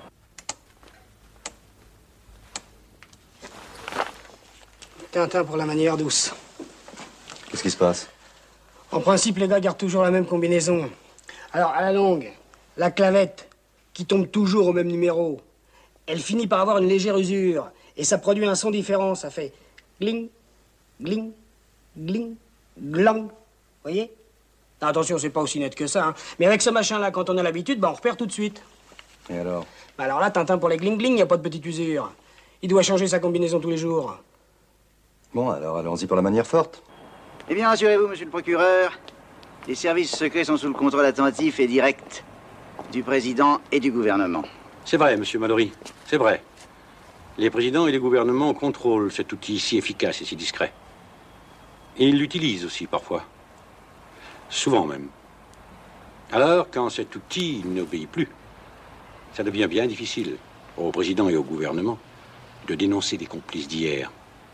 Tintin pour la manière douce. Qu'est-ce qui se passe? En principe, les gars gardent toujours la même combinaison. Alors, à la longue, la clavette, qui tombe toujours au même numéro, elle finit par avoir une légère usure. Et ça produit un son différent. Ça fait gling, gling, gling, glang. Vous voyez? Attention, c'est pas aussi net que ça. Hein. Mais avec ce machin-là, quand on a l'habitude, bah, on repère tout de suite. Et alors? Bah alors là, Tintin, pour les gling-gling, il n'y a pas de petite usure. Il doit changer sa combinaison tous les jours. Bon, alors allons-y pour la manière forte. Eh bien, rassurez-vous, monsieur le procureur, les services secrets sont sous le contrôle attentif et direct du président et du gouvernement. C'est vrai, monsieur Mallory, c'est vrai. Les présidents et les gouvernements contrôlent cet outil si efficace et si discret. Et ils l'utilisent aussi parfois. Souvent même. Alors, quand cet outil n'obéit plus, ça devient bien difficile au président et au gouvernement de dénoncer les complices d'hier.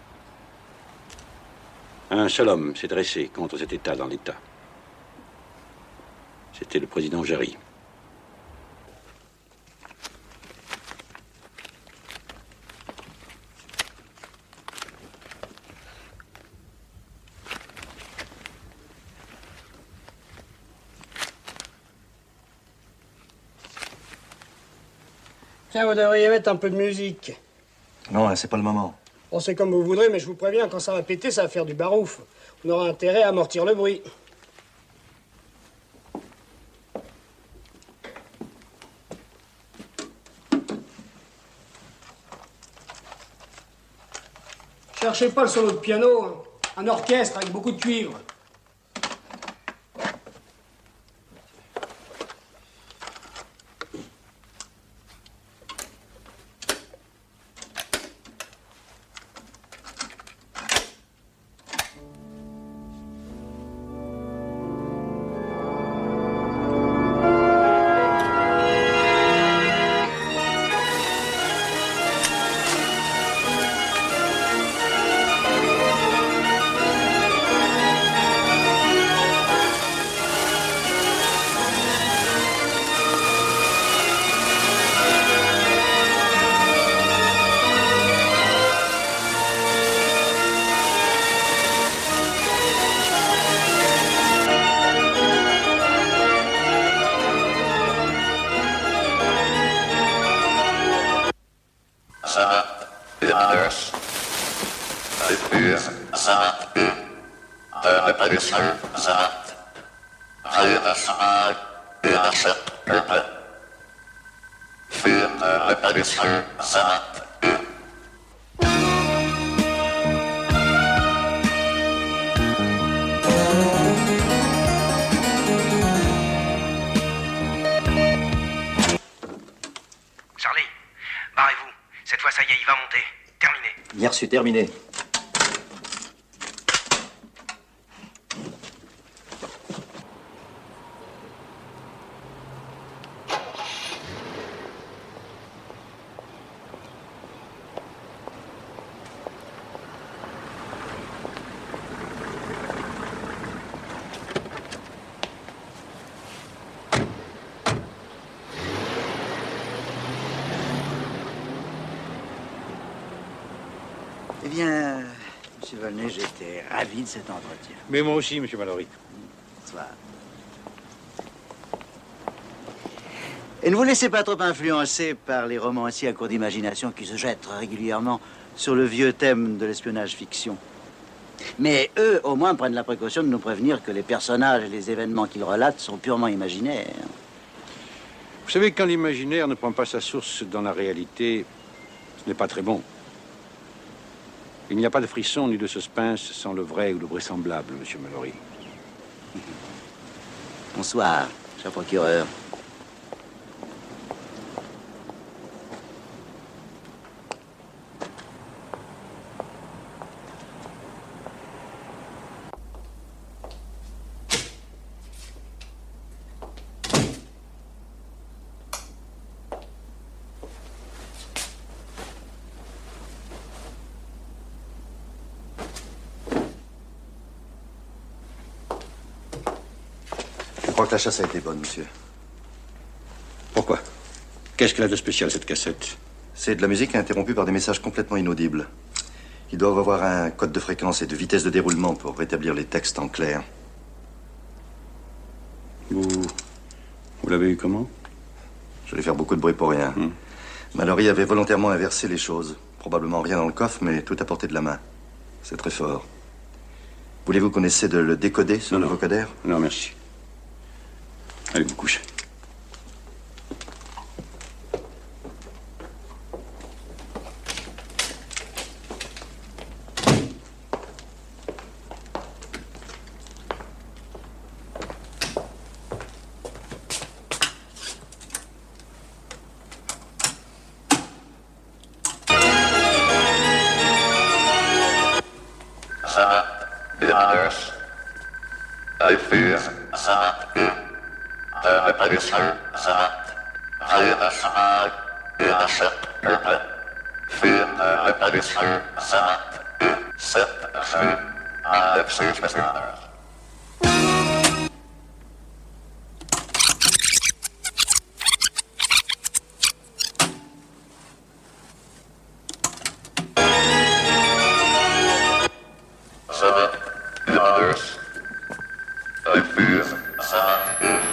Un seul homme s'est dressé contre cet État dans l'État. C'était le président Jarry. Tiens, vous devriez mettre un peu de musique. Non, là, c'est pas le moment. Bon, c'est comme vous voudrez, mais je vous préviens, quand ça va péter, ça va faire du barouf. On aura intérêt à amortir le bruit. Cherchez pas le solo de piano, hein. Un orchestre avec beaucoup de cuivre. für Reparatur Salat. Charlie, barrez-vous. Cette fois, ça y est, il va monter. Terminé. Bien reçu, terminé. Eh bien, Monsieur Volney, j'étais ravi de cet entretien. Mais moi aussi, Monsieur Mallory. Bonsoir. Et ne vous laissez pas trop influencer par les romanciers à court d'imagination qui se jettent régulièrement sur le vieux thème de l'espionnage fiction. Mais eux, au moins, prennent la précaution de nous prévenir que les personnages et les événements qu'ils relatent sont purement imaginaires. Vous savez, quand l'imaginaire ne prend pas sa source dans la réalité, ce n'est pas très bon. Il n'y a pas de frisson ni de suspense sans le vrai ou le vraisemblable, Monsieur Mallory. Bonsoir, cher procureur. Je crois que la chasse a été bonne, monsieur. Pourquoi? Qu'est-ce qu'elle a de spécial, cette cassette? C'est de la musique interrompue par des messages complètement inaudibles. Ils doivent avoir un code de fréquence et de vitesse de déroulement pour rétablir les textes en clair. Vous... Vous l'avez eu comment? Je vais faire beaucoup de bruit pour rien. Hum. Mallory avait volontairement inversé les choses. Probablement rien dans le coffre, mais tout à portée de la main. C'est très fort. Voulez-vous qu'on essaie de le décoder, ce nouveau codeur? Non, merci. Allez vous coucher. Salat, bienvenue. I fear Salat. Reparatur Salat. Fyra Salat. Översätt öppet. Fyra Reparatur Salat. Sätt sju. Avsynsbestämmelser. Salat, bienvenue. I fear Salat.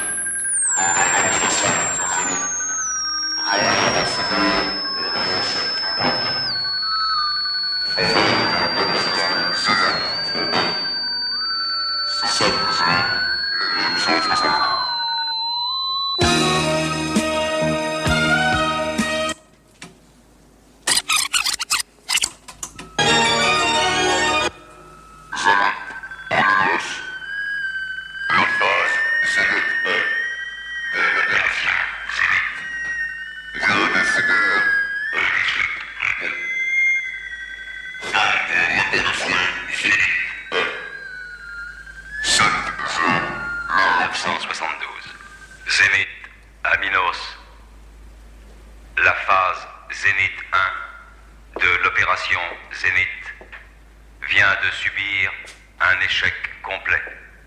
mille neuf cent soixante-douze. Zénith à Minos. La phase Zénith un de l'opération Zénith vient de subir un échec complet.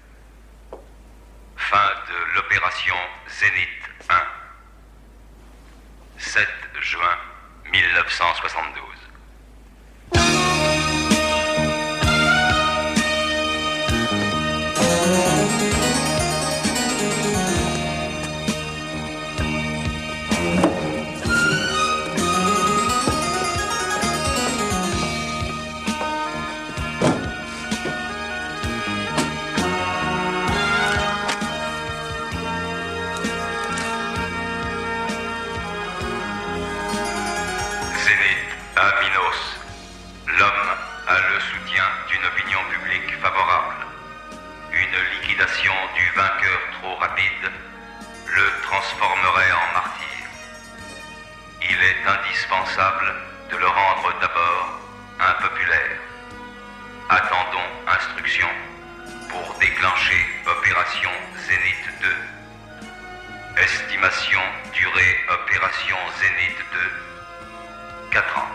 Fin de l'opération Zénith un. sept juin mille neuf cent soixante-douze. rapide le transformerait en martyr. Il est indispensable de le rendre d'abord impopulaire. Attendons instruction pour déclencher opération Zénith deux. Estimation durée opération Zénith deux, quatre ans.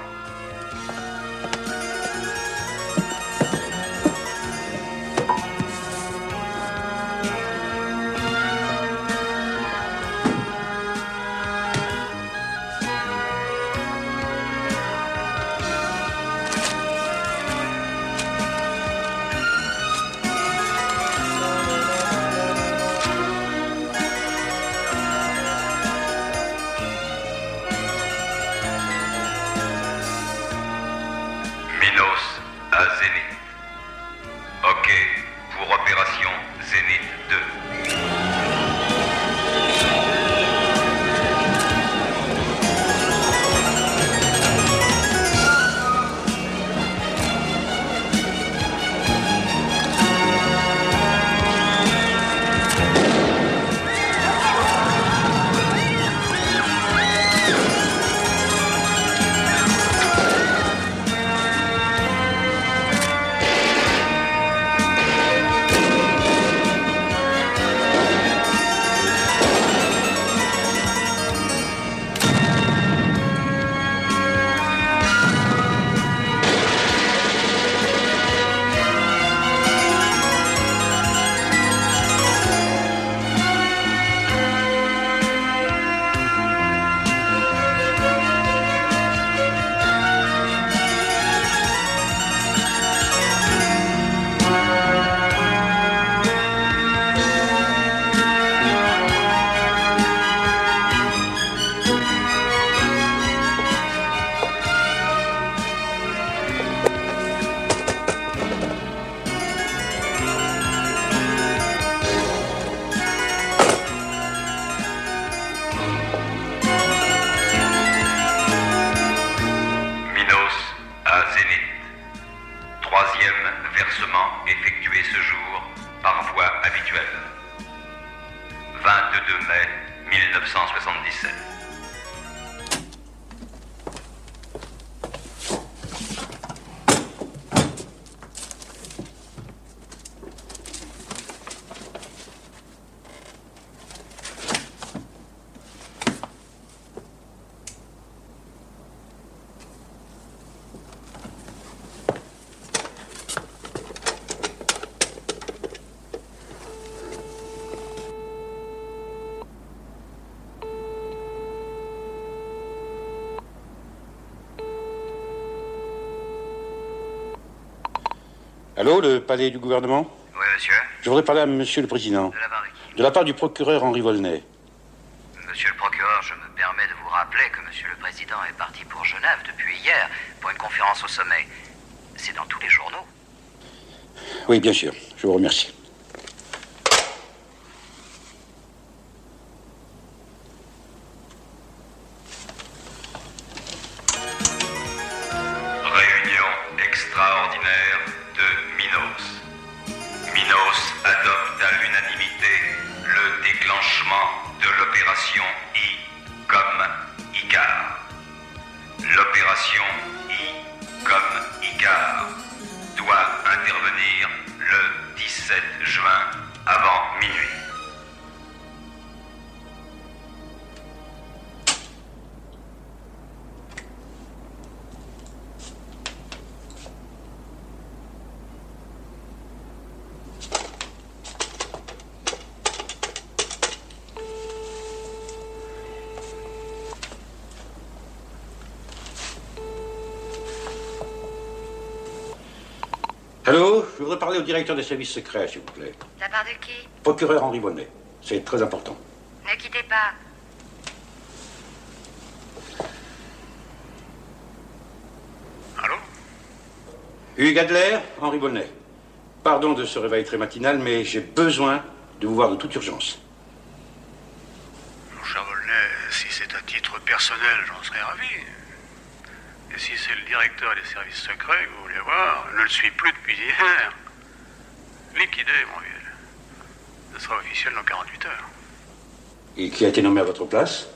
Allô, le palais du gouvernement? Oui, monsieur. Je voudrais parler à monsieur le président. De la part de qui? De la part du procureur Henri Volney. Monsieur le procureur, je me permets de vous rappeler que monsieur le président est parti pour Genève depuis hier, pour une conférence au sommet. C'est dans tous les journaux. Oui, bien sûr. Je vous remercie. Réunion extraordinaire de Minos. Minos adopte à l'unanimité le déclenchement de l'opération I comme Icar. L'opération I comme Icar doit intervenir le dix-sept juin avant minuit. Allô, je voudrais parler au directeur des services secrets, s'il vous plaît. De la part de qui? Procureur Henri Volney. C'est très important. Ne quittez pas. Allô? Hugues Adler, Henri Volney. Pardon de ce réveil très matinal, mais j'ai besoin de vous voir de toute urgence. Mon cher Volney, si c'est à titre personnel, j'en serais ravi. Et si c'est le directeur des services secrets que vous voulez voir, je ne le suis plus depuis hier. Liquidé, mon vieux. Ce sera officiel dans quarante-huit heures. Et qui a été nommé à votre place?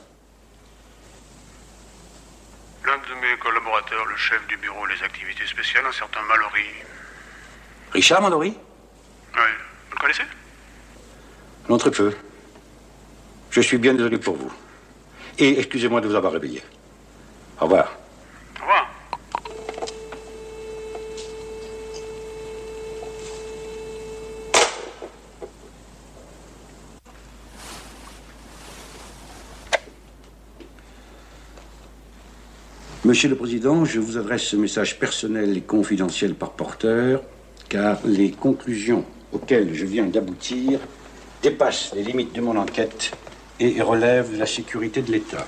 L'un de mes collaborateurs, le chef du bureau des activités spéciales, un certain Mallory. Richard Mallory? Oui, vous le connaissez? Non, très peu. Je suis bien désolé pour vous. Et excusez-moi de vous avoir réveillé. Au revoir. Au revoir. Monsieur le Président, je vous adresse ce message personnel et confidentiel par porteur, car les conclusions auxquelles je viens d'aboutir dépassent les limites de mon enquête et relèvent de la sécurité de l'État.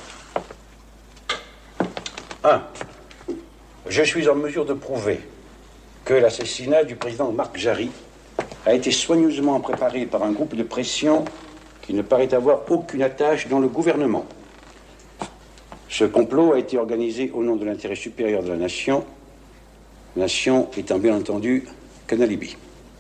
un. Je suis en mesure de prouver que l'assassinat du président Marc Jarry a été soigneusement préparé par un groupe de pression qui ne paraît avoir aucune attache dans le gouvernement. Ce complot a été organisé au nom de l'intérêt supérieur de la nation, nation étant bien entendu qu'un alibi.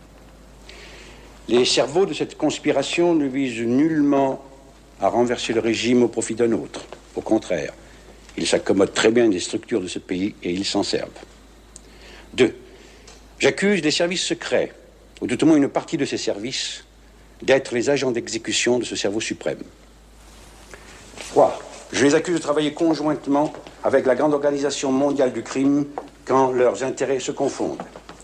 Les cerveaux de cette conspiration ne visent nullement à renverser le régime au profit d'un autre. Au contraire, ils s'accommodent très bien des structures de ce pays et ils s'en servent. Deux, j'accuse les services secrets, ou tout au moins une partie de ces services, d'être les agents d'exécution de ce cerveau suprême. Trois, je les accuse de travailler conjointement avec la grande organisation mondiale du crime quand leurs intérêts se confondent.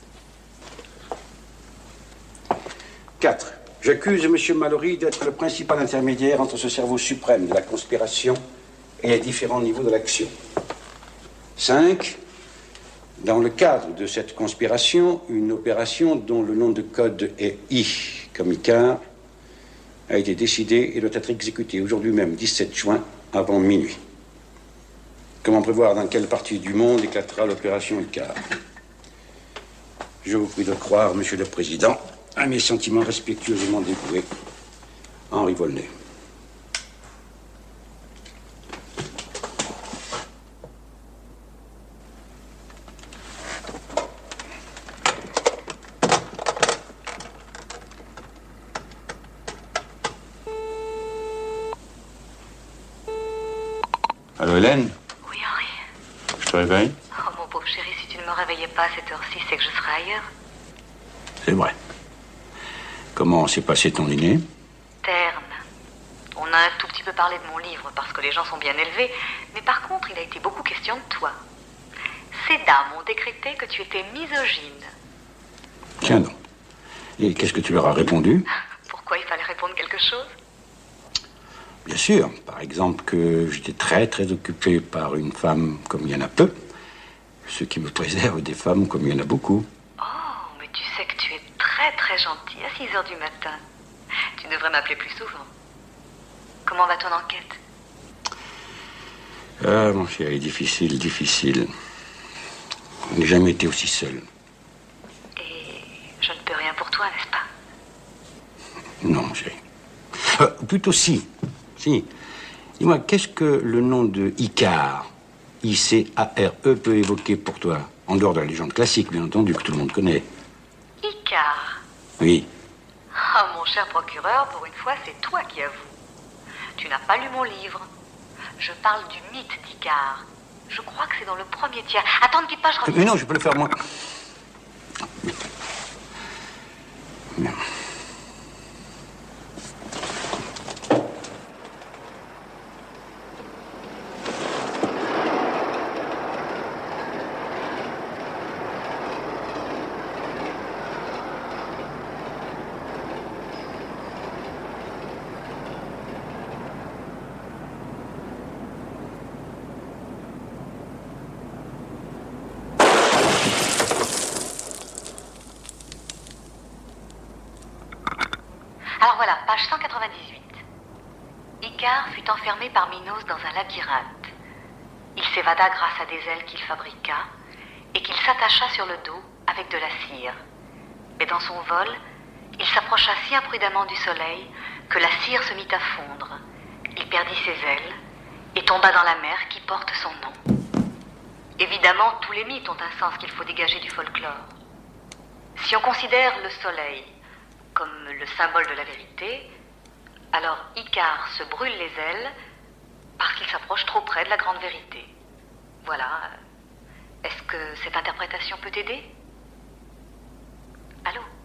Quatre, j'accuse M. Mallory d'être le principal intermédiaire entre ce cerveau suprême de la conspiration et les différents niveaux de l'action. Cinq, dans le cadre de cette conspiration, une opération dont le nom de code est I, comme Icar, a été décidée et doit être exécutée aujourd'hui même, dix-sept juin, avant minuit. Comment prévoir dans quelle partie du monde éclatera l'opération Icar? Je vous prie de croire, Monsieur le Président, à mes sentiments respectueusement dévoués, Henri Volney. Allô, Hélène? Oui, Henri. Je te réveille? Oh, mon pauvre chéri, si tu ne me réveillais pas à cette heure-ci, c'est que je serais ailleurs. C'est vrai. Comment s'est passé ton dîner? Terne. On a un tout petit peu parlé de mon livre parce que les gens sont bien élevés, mais par contre, il a été beaucoup question de toi. Ces dames ont décrété que tu étais misogyne. Tiens donc. Et qu'est-ce que tu leur as répondu? Pourquoi il fallait répondre quelque chose? Bien sûr. Par exemple que j'étais très très occupé par une femme comme il y en a peu, ce qui me préserve des femmes comme il y en a beaucoup. Oh, mais tu sais que tu es très très gentil à six heures du matin. Tu devrais m'appeler plus souvent. Comment va ton enquête? Ah, mon chéri, difficile, difficile. Je n'ai jamais été aussi seul. Et je ne peux rien pour toi, n'est-ce pas? Non, mon chéri. Euh, plutôt si. Si. Dis-moi, qu'est-ce que le nom de Icar, I C A R E, peut évoquer pour toi? En dehors de la légende classique, bien entendu, que tout le monde connaît. Icar. Oui. Ah, mon cher procureur, pour une fois, c'est toi qui avoues. Tu n'as pas lu mon livre. Je parle du mythe d'Icar. Je crois que c'est dans le premier tiers. Attends, ne quitte pas, je reviens. Mais non, je peux le faire moi. Non. Alors voilà, page cent quatre-vingt-dix-huit. Icar fut enfermé par Minos dans un labyrinthe. Il s'évada grâce à des ailes qu'il fabriqua et qu'il s'attacha sur le dos avec de la cire. Mais dans son vol, il s'approcha si imprudemment du soleil que la cire se mit à fondre. Il perdit ses ailes et tomba dans la mer qui porte son nom. Évidemment, tous les mythes ont un sens qu'il faut dégager du folklore. Si on considère le soleil comme le symbole de la vérité, Alors Icare se brûle les ailes parce qu'il s'approche trop près de la grande vérité. Voilà. Est-ce que cette interprétation peut t'aider? Allô?